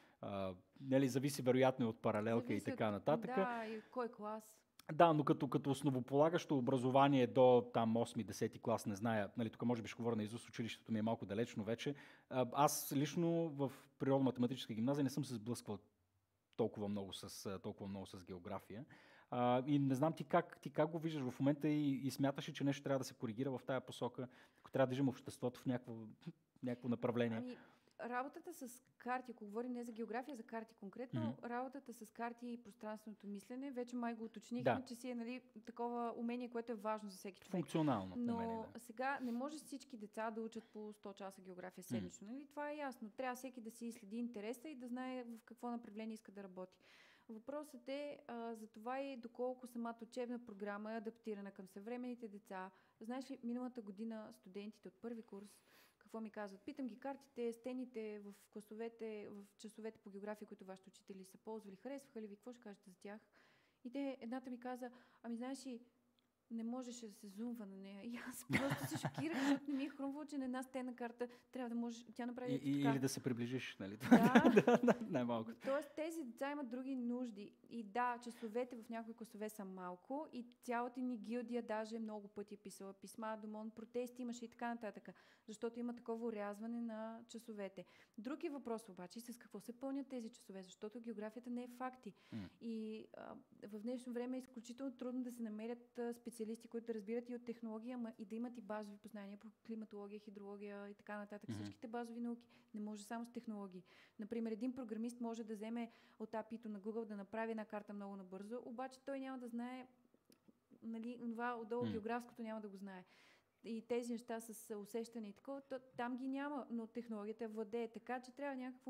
Зависи вероятно от паралелка и така нататък. Да, и кой клас. Да, но като основополагащо образование до там 8-10 клас, не зная, нали, тук може би ще говоря наизуст, училището ми е малко далечно вече. Аз лично в природно-математическа гимназия не съм се сблъсквал толкова много с география. И не знам ти как го виждаш в момента и смяташ ли, че нещо трябва да се коригира в тая посока, ако трябва да движим обществото в някакво направление? Работата с карти, ако говорим не за география, за карти конкретно, работата с карти и пространственото мислене, вече май го уточнихме, че си е такова умение, което е важно за всеки човек. Функционално. Но сега не може всички деца да учат по 100 часа география седмично. Нали? Това е ясно. Трябва всеки да си следи интереса и да знае в какво направление иска да работи. Въпросът е за това и доколко самата учебна програма е адаптирана към съвременните деца. Знаеш ли, миналата година студентите от първи курс какво ми казват? Питам ги картите, стените в часовете по география, които вашите учители са ползвали, харесваха ли ви? Какво ще кажете за тях? И едната ми каза, знаеш ли, не можеше да се зумва на нея. И аз просто се шокирах, защото не ми е хрумвало, че на една стена карта трябва да можеш... Тя направи така. Или да се приближиш, нали? Да. Най-малко. Тоест тези деца имат други нужди. И да, часовете в някои класове са малко и цялата ни гилдия даже много пъти е писала писма до МОН, протести имаше и така нататък. Защото има такова орязване на часовете. Други въпрос обаче, с какво се пълнят тези часове? Защото географията не е факти. И в днешно време е изключително трудно да се намерят специалисти, които да разбират и от технология, и да имат и базови познания по климатология, хидрология и така нататък. Всичките базови науки. Не може само с технологии. Например, един програмист може да вземе от API-то на Google да направи една карта много набързо, обаче той няма да знае, нали, това отдолу географското няма да го знае. И тези неща с усещане и такова, там ги няма, но технологията владее. Така че трябва някакво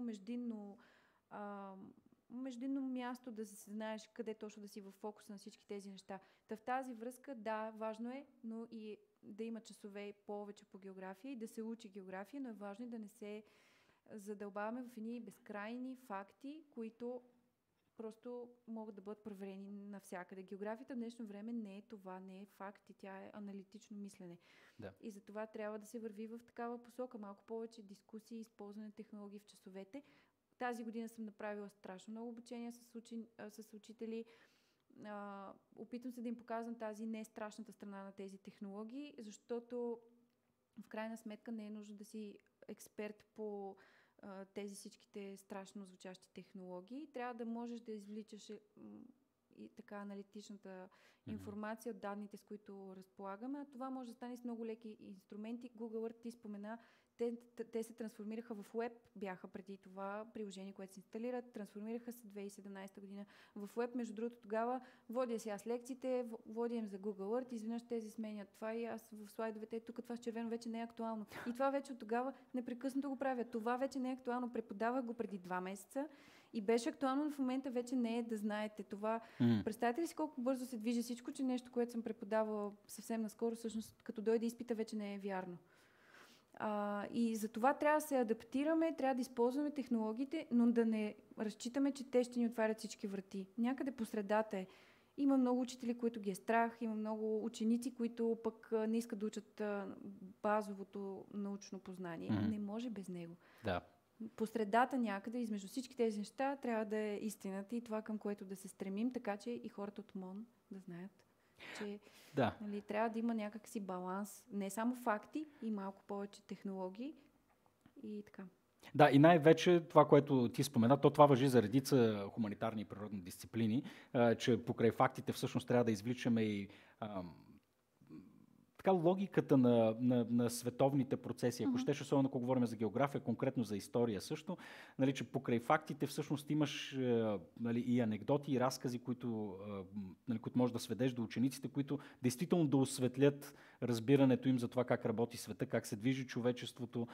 междинно място да се знаеш къде точно да си в фокуса на всички тези неща. В тази връзка, да, важно е, но и да има часове повече по география и да се учи география, но е важно и да не се задълбаваме в едни безкрайни факти, които просто могат да бъдат проверени навсякъде. Географията в днешно време не е това, не е факт и тя е аналитично мислене. Да. И затова трябва да се върви в такава посока. Малко повече дискусии, използване на технологии в часовете. Тази година съм направила страшно много обучения с учители. Опитвам се да им показвам тази не страшната страна на тези технологии, защото в крайна сметка не е нужно да си експерт по тези всичките страшно звучащи технологии. Трябва да можеш да извличаш и така аналитичната информация от данните, с които разполагаме. А това може да стане с много леки инструменти. Google Earth ти спомена, те се трансформираха в Web, бяха преди това приложение, което се инсталират, трансформираха се 2017 година в Web. Между другото, тогава водя си аз лекциите, водя им за Google Earth, изведнъж тези сменят това и аз в слайдовете, тук това с червено вече не е актуално. И това вече от тогава непрекъснато го правя. Това вече не е актуално, преподавах го преди 2 месеца и беше актуално, но в момента вече не е, да знаете това. Представете ли си колко бързо се движи всичко, че нещо, което съм преподавала съвсем наскоро, всъщност като дойде изпита, вече не е вярно. И за това трябва да се адаптираме, трябва да използваме технологиите, но да не разчитаме, че те ще ни отварят всички врати. Някъде по средата е. Има много учители, които ги е страх, има много ученици, които пък не искат да учат базовото научно познание. Не може без него. Да. По средата някъде, измежду всички тези неща, трябва да е истината и това, към което да се стремим, така че и хората от МОН да знаят, че нали, трябва да има някакси баланс. Не само факти и малко повече технологии и така. Да, и най-вече това, което ти спомена, това важи за редица хуманитарни и природни дисциплини, че покрай фактите всъщност трябва да извличаме и логиката на световните процеси. Ако щеш, особено ако говорим за география, конкретно за история също, нали, че покрай фактите всъщност имаш нали, и анекдоти, и разкази, които можеш да сведеш до учениците, които действително да осветлят разбирането им за това как работи света, как се движи човечеството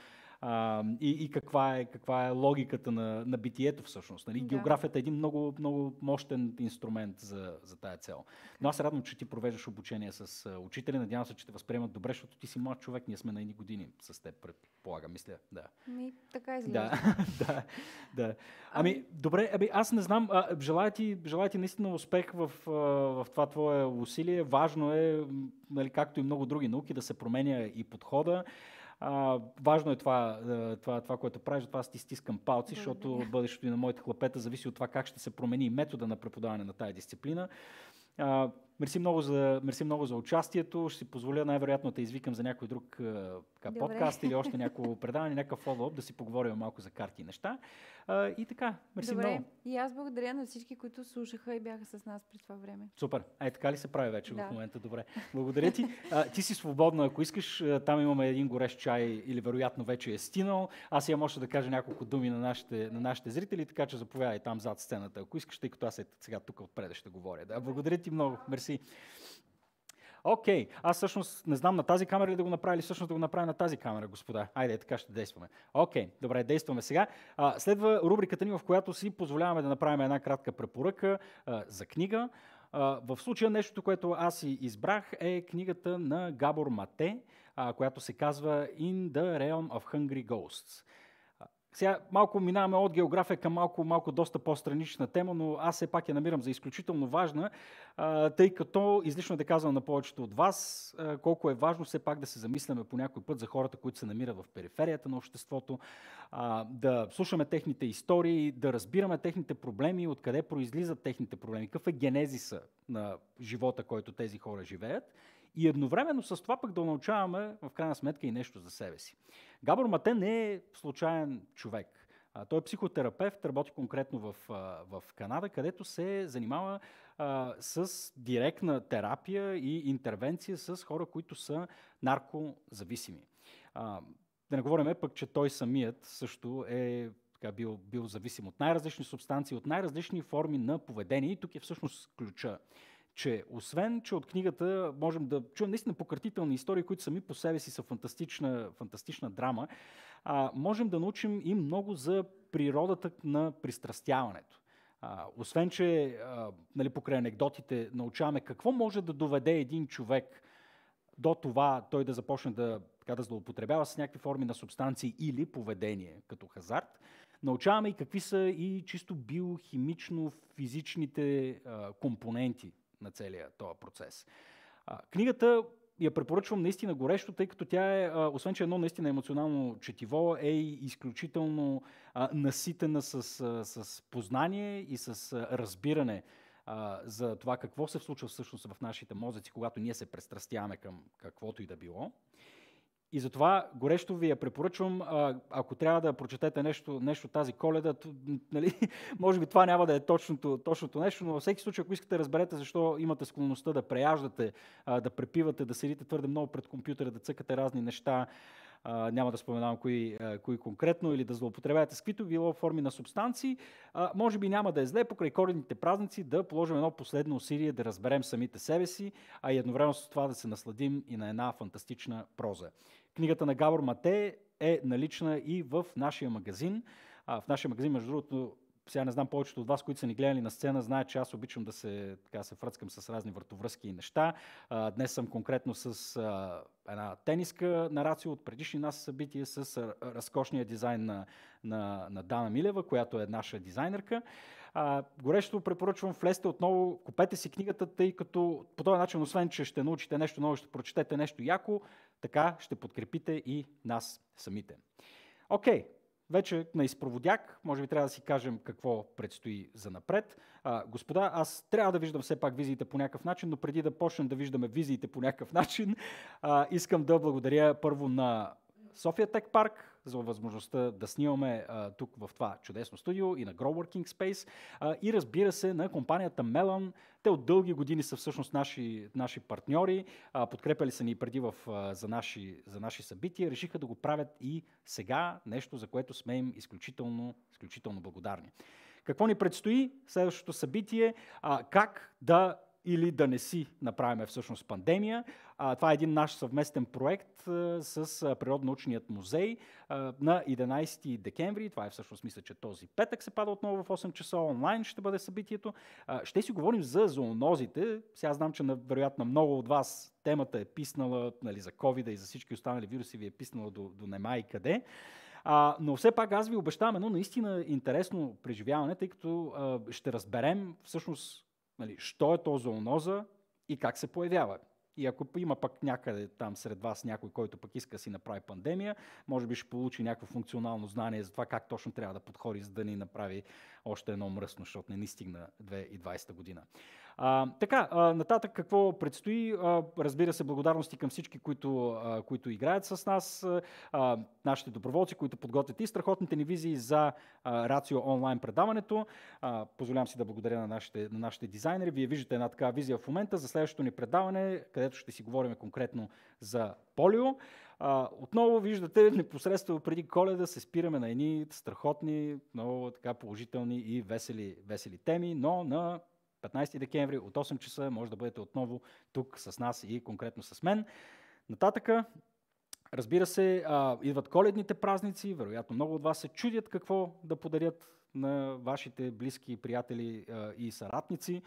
и каква е логиката на битието всъщност. Нали? Географията е един много, много мощен инструмент за тая цел. Но аз се радвам, че ти провеждаш обучение с учители. Надявам се, че те възприемат добре, защото ти си млад човек. Ние сме на едни години с теб, предполагам, мисля. Да. Така изглежда. Да. Добре, аз не знам. Желая ти наистина успех в това твое усилие. Важно е, нали, както и много други науки, да се променя и подхода. Важно е това, което правиш, това аз ти стискам палци, защото бъдещето и на моите хлапета зависи от това как ще се промени метода на преподаване на тая дисциплина. Мерси много за участието. Ще си позволя най-вероятно да извикам за някой друг подкаст или още някакво предаване, някакъв фоллоуп, да си поговорим малко за карти и неща. И така, мерси много. И аз благодаря на всички, които слушаха и бяха с нас през това време. Супер. Така ли се прави вече в момента? Добре. Благодаря ти. Ти си свободна, ако искаш. Там имаме един горещ чай или вероятно вече е стинал. Аз имам още да кажа няколко думи на нашите зрители, така че заповядай там зад сцената, ако искаш, тъй като аз сега тук отпред ще говоря. Да, благодаря ти много. Мерси. Окей, аз всъщност не знам на тази камера ли да го направя или всъщност да го направя на тази камера, господа. Айде, така ще действаме. Окей, добре, действаме сега. Следва рубриката ни, в която си позволяваме да направим една кратка препоръка за книга. В случая нещото, което аз си избрах, е книгата на Габор Мате, която се казва In the Realm of Hungry Ghosts. Сега малко минаваме от география към малко доста по-странична тема, но аз все пак я намирам за изключително важна, тъй като излишно да казвам на повечето от вас колко е важно все пак да се замисляме по някой път за хората, които се намират в периферията на обществото, да слушаме техните истории, да разбираме техните проблеми, откъде произлизат техните проблеми, какъв е генезиса на живота, който тези хора живеят. И едновременно с това пък да научаваме в крайна сметка и нещо за себе си. Габор Мате не е случайен човек. Той е психотерапевт, работи конкретно в Канада, където се занимава с директна терапия и интервенция с хора, които са наркозависими. Да не говорим пък, че той самият също е бил зависим от най-различни субстанции, от най-различни форми на поведение. И тук е всъщност ключа. Че освен, че от книгата можем да чуем наистина пократителни истории, които сами по себе си са фантастична драма, можем да научим и много за природата на пристрастяването. Освен, че покрай анекдотите научаваме какво може да доведе един човек до това той да започне да злоупотребява с някакви форми на субстанции или поведение, като хазарт, научаваме и какви са и чисто биохимично-физичните компоненти на целия този процес. Книгата я препоръчвам наистина горещо, тъй като тя е, освен че едно наистина емоционално четиво, е и изключително наситена с познание и с разбиране за това какво се случва всъщност в нашите мозъци, когато ние се пристрастяваме към каквото и да било. И затова горещо ви я препоръчвам, ако трябва да прочетете нещо тази Коледа, нали, може би това няма да е точното нещо, но във всеки случай, ако искате да разберете защо имате склонността да преяждате, да препивате, да седите твърде много пред компютъра, да цъкате разни неща, няма да споменавам кои конкретно, или да злоупотребявате с каквито било форми на субстанции, може би няма да е зле покрай коледните празници да положим едно последно усилие да разберем самите себе си, а и едновременно с това да се насладим и на една фантастична проза. Книгата на Габор Мате е налична и в нашия магазин. В нашия магазин, между другото, сега не знам повечето от вас, които са ни гледали на сцена, знаят, че аз обичам да се фръцкам с разни въртовръзки и неща. Днес съм конкретно с една тениска на Рацио от предишни нас събития с разкошния дизайн на Дана Милева, която е наша дизайнерка. Горещо препоръчвам, влезте отново, купете си книгата, тъй като по този начин, освен че ще научите нещо ново, ще прочетете нещо яко, така ще подкрепите и нас самите. Окей. Вече на изпроводяк, може би трябва да си кажем какво предстои за напред. Господа, аз трябва да виждам все пак визиите по някакъв начин, но преди да почнем да виждаме визиите по някакъв начин, искам да благодаря първо на София Тек Парк за възможността да снимаме тук в това чудесно студио и на Grow Working Space и разбира се на компанията Melon. Те от дълги години са всъщност наши партньори, подкрепяли са ни преди за наши събития, решиха да го правят и сега, нещо за което сме им изключително благодарни. Какво ни предстои? Следващото събитие, как да или да не си направим всъщност пандемия. Това е един наш съвместен проект с Природонаучният музей на 11 декември. Това е всъщност, мисля, че този петък се пада отново в 8 часа. Онлайн ще бъде събитието. Ще си говорим за зоонозите. Сега знам, че вероятно много от вас темата е писнала, нали, за ковида и за всички останали вируси ви е писнала до нема и къде. Но все пак аз ви обещавам едно наистина интересно преживяване, тъй като ще разберем всъщност, нали, що е то зооноза и как се появява. И ако има пък някъде там сред вас някой, който пък иска да си направи пандемия, може би ще получи някакво функционално знание за това как точно трябва да подходи, за да ни направи още едно мръсно, защото не ни стигна 2020 година. Нататък какво предстои? Разбира се, благодарности към всички, които играят с нас, нашите доброволци, които подготвят и страхотните ни визии за Рацио онлайн предаването. Позволявам си да благодаря на нашите дизайнери. Вие виждате една такава визия в момента за следващото ни предаване, където ще си говорим конкретно за полио. Отново виждате, непосредствено преди Коледа се спираме на едни страхотни, много така положителни и весели теми, но на 15 декември от 8 часа може да бъдете отново тук с нас и конкретно с мен. Нататъка, разбира се, идват коледните празници, вероятно много от вас се чудят какво да подарят на вашите близки приятели и съратници.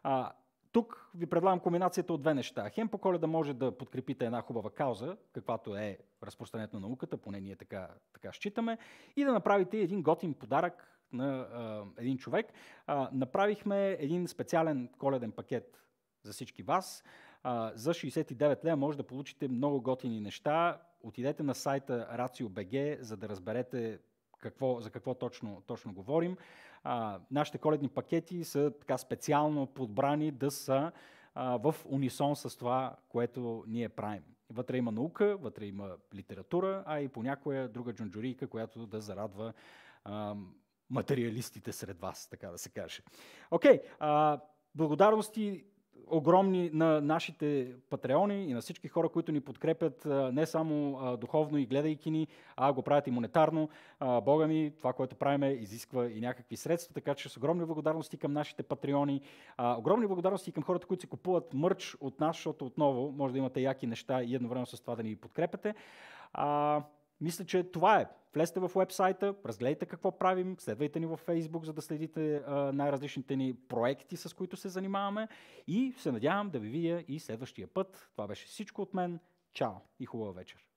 Тук ви предлагам комбинацията от две неща. Хем по Коледа може да подкрепите една хубава кауза, каквато е разпространението на науката, поне ние така считаме, и да направите един готин подарък на един човек. Направихме един специален коледен пакет за всички вас. За 69 лева може да получите много готини неща. Отидете на сайта Racio.bg, за да разберете за какво точно говорим. Нашите коледни пакети са така специално подбрани да са в унисон с това, което ние правим. Вътре има наука, вътре има литература, а и по някоя друга джунджурийка, която да зарадва материалистите сред вас, така да се каже. Окей, благодарности огромни на нашите патреони и на всички хора, които ни подкрепят не само духовно и гледайки ни, а го правят и монетарно. Бога ми, това, което правим, изисква и някакви средства, така че с огромни благодарности към нашите патреони. Огромни благодарности към хората, които си купуват мърч от нас, защото отново може да имате яки неща и едновременно с това да ни подкрепяте. Мисля, че това е. Влезте в уебсайта, разгледайте какво правим, следвайте ни във Фейсбук, за да следите най-различните ни проекти, с които се занимаваме, и се надявам да ви видя и следващия път. Това беше всичко от мен. Чао и хубава вечер!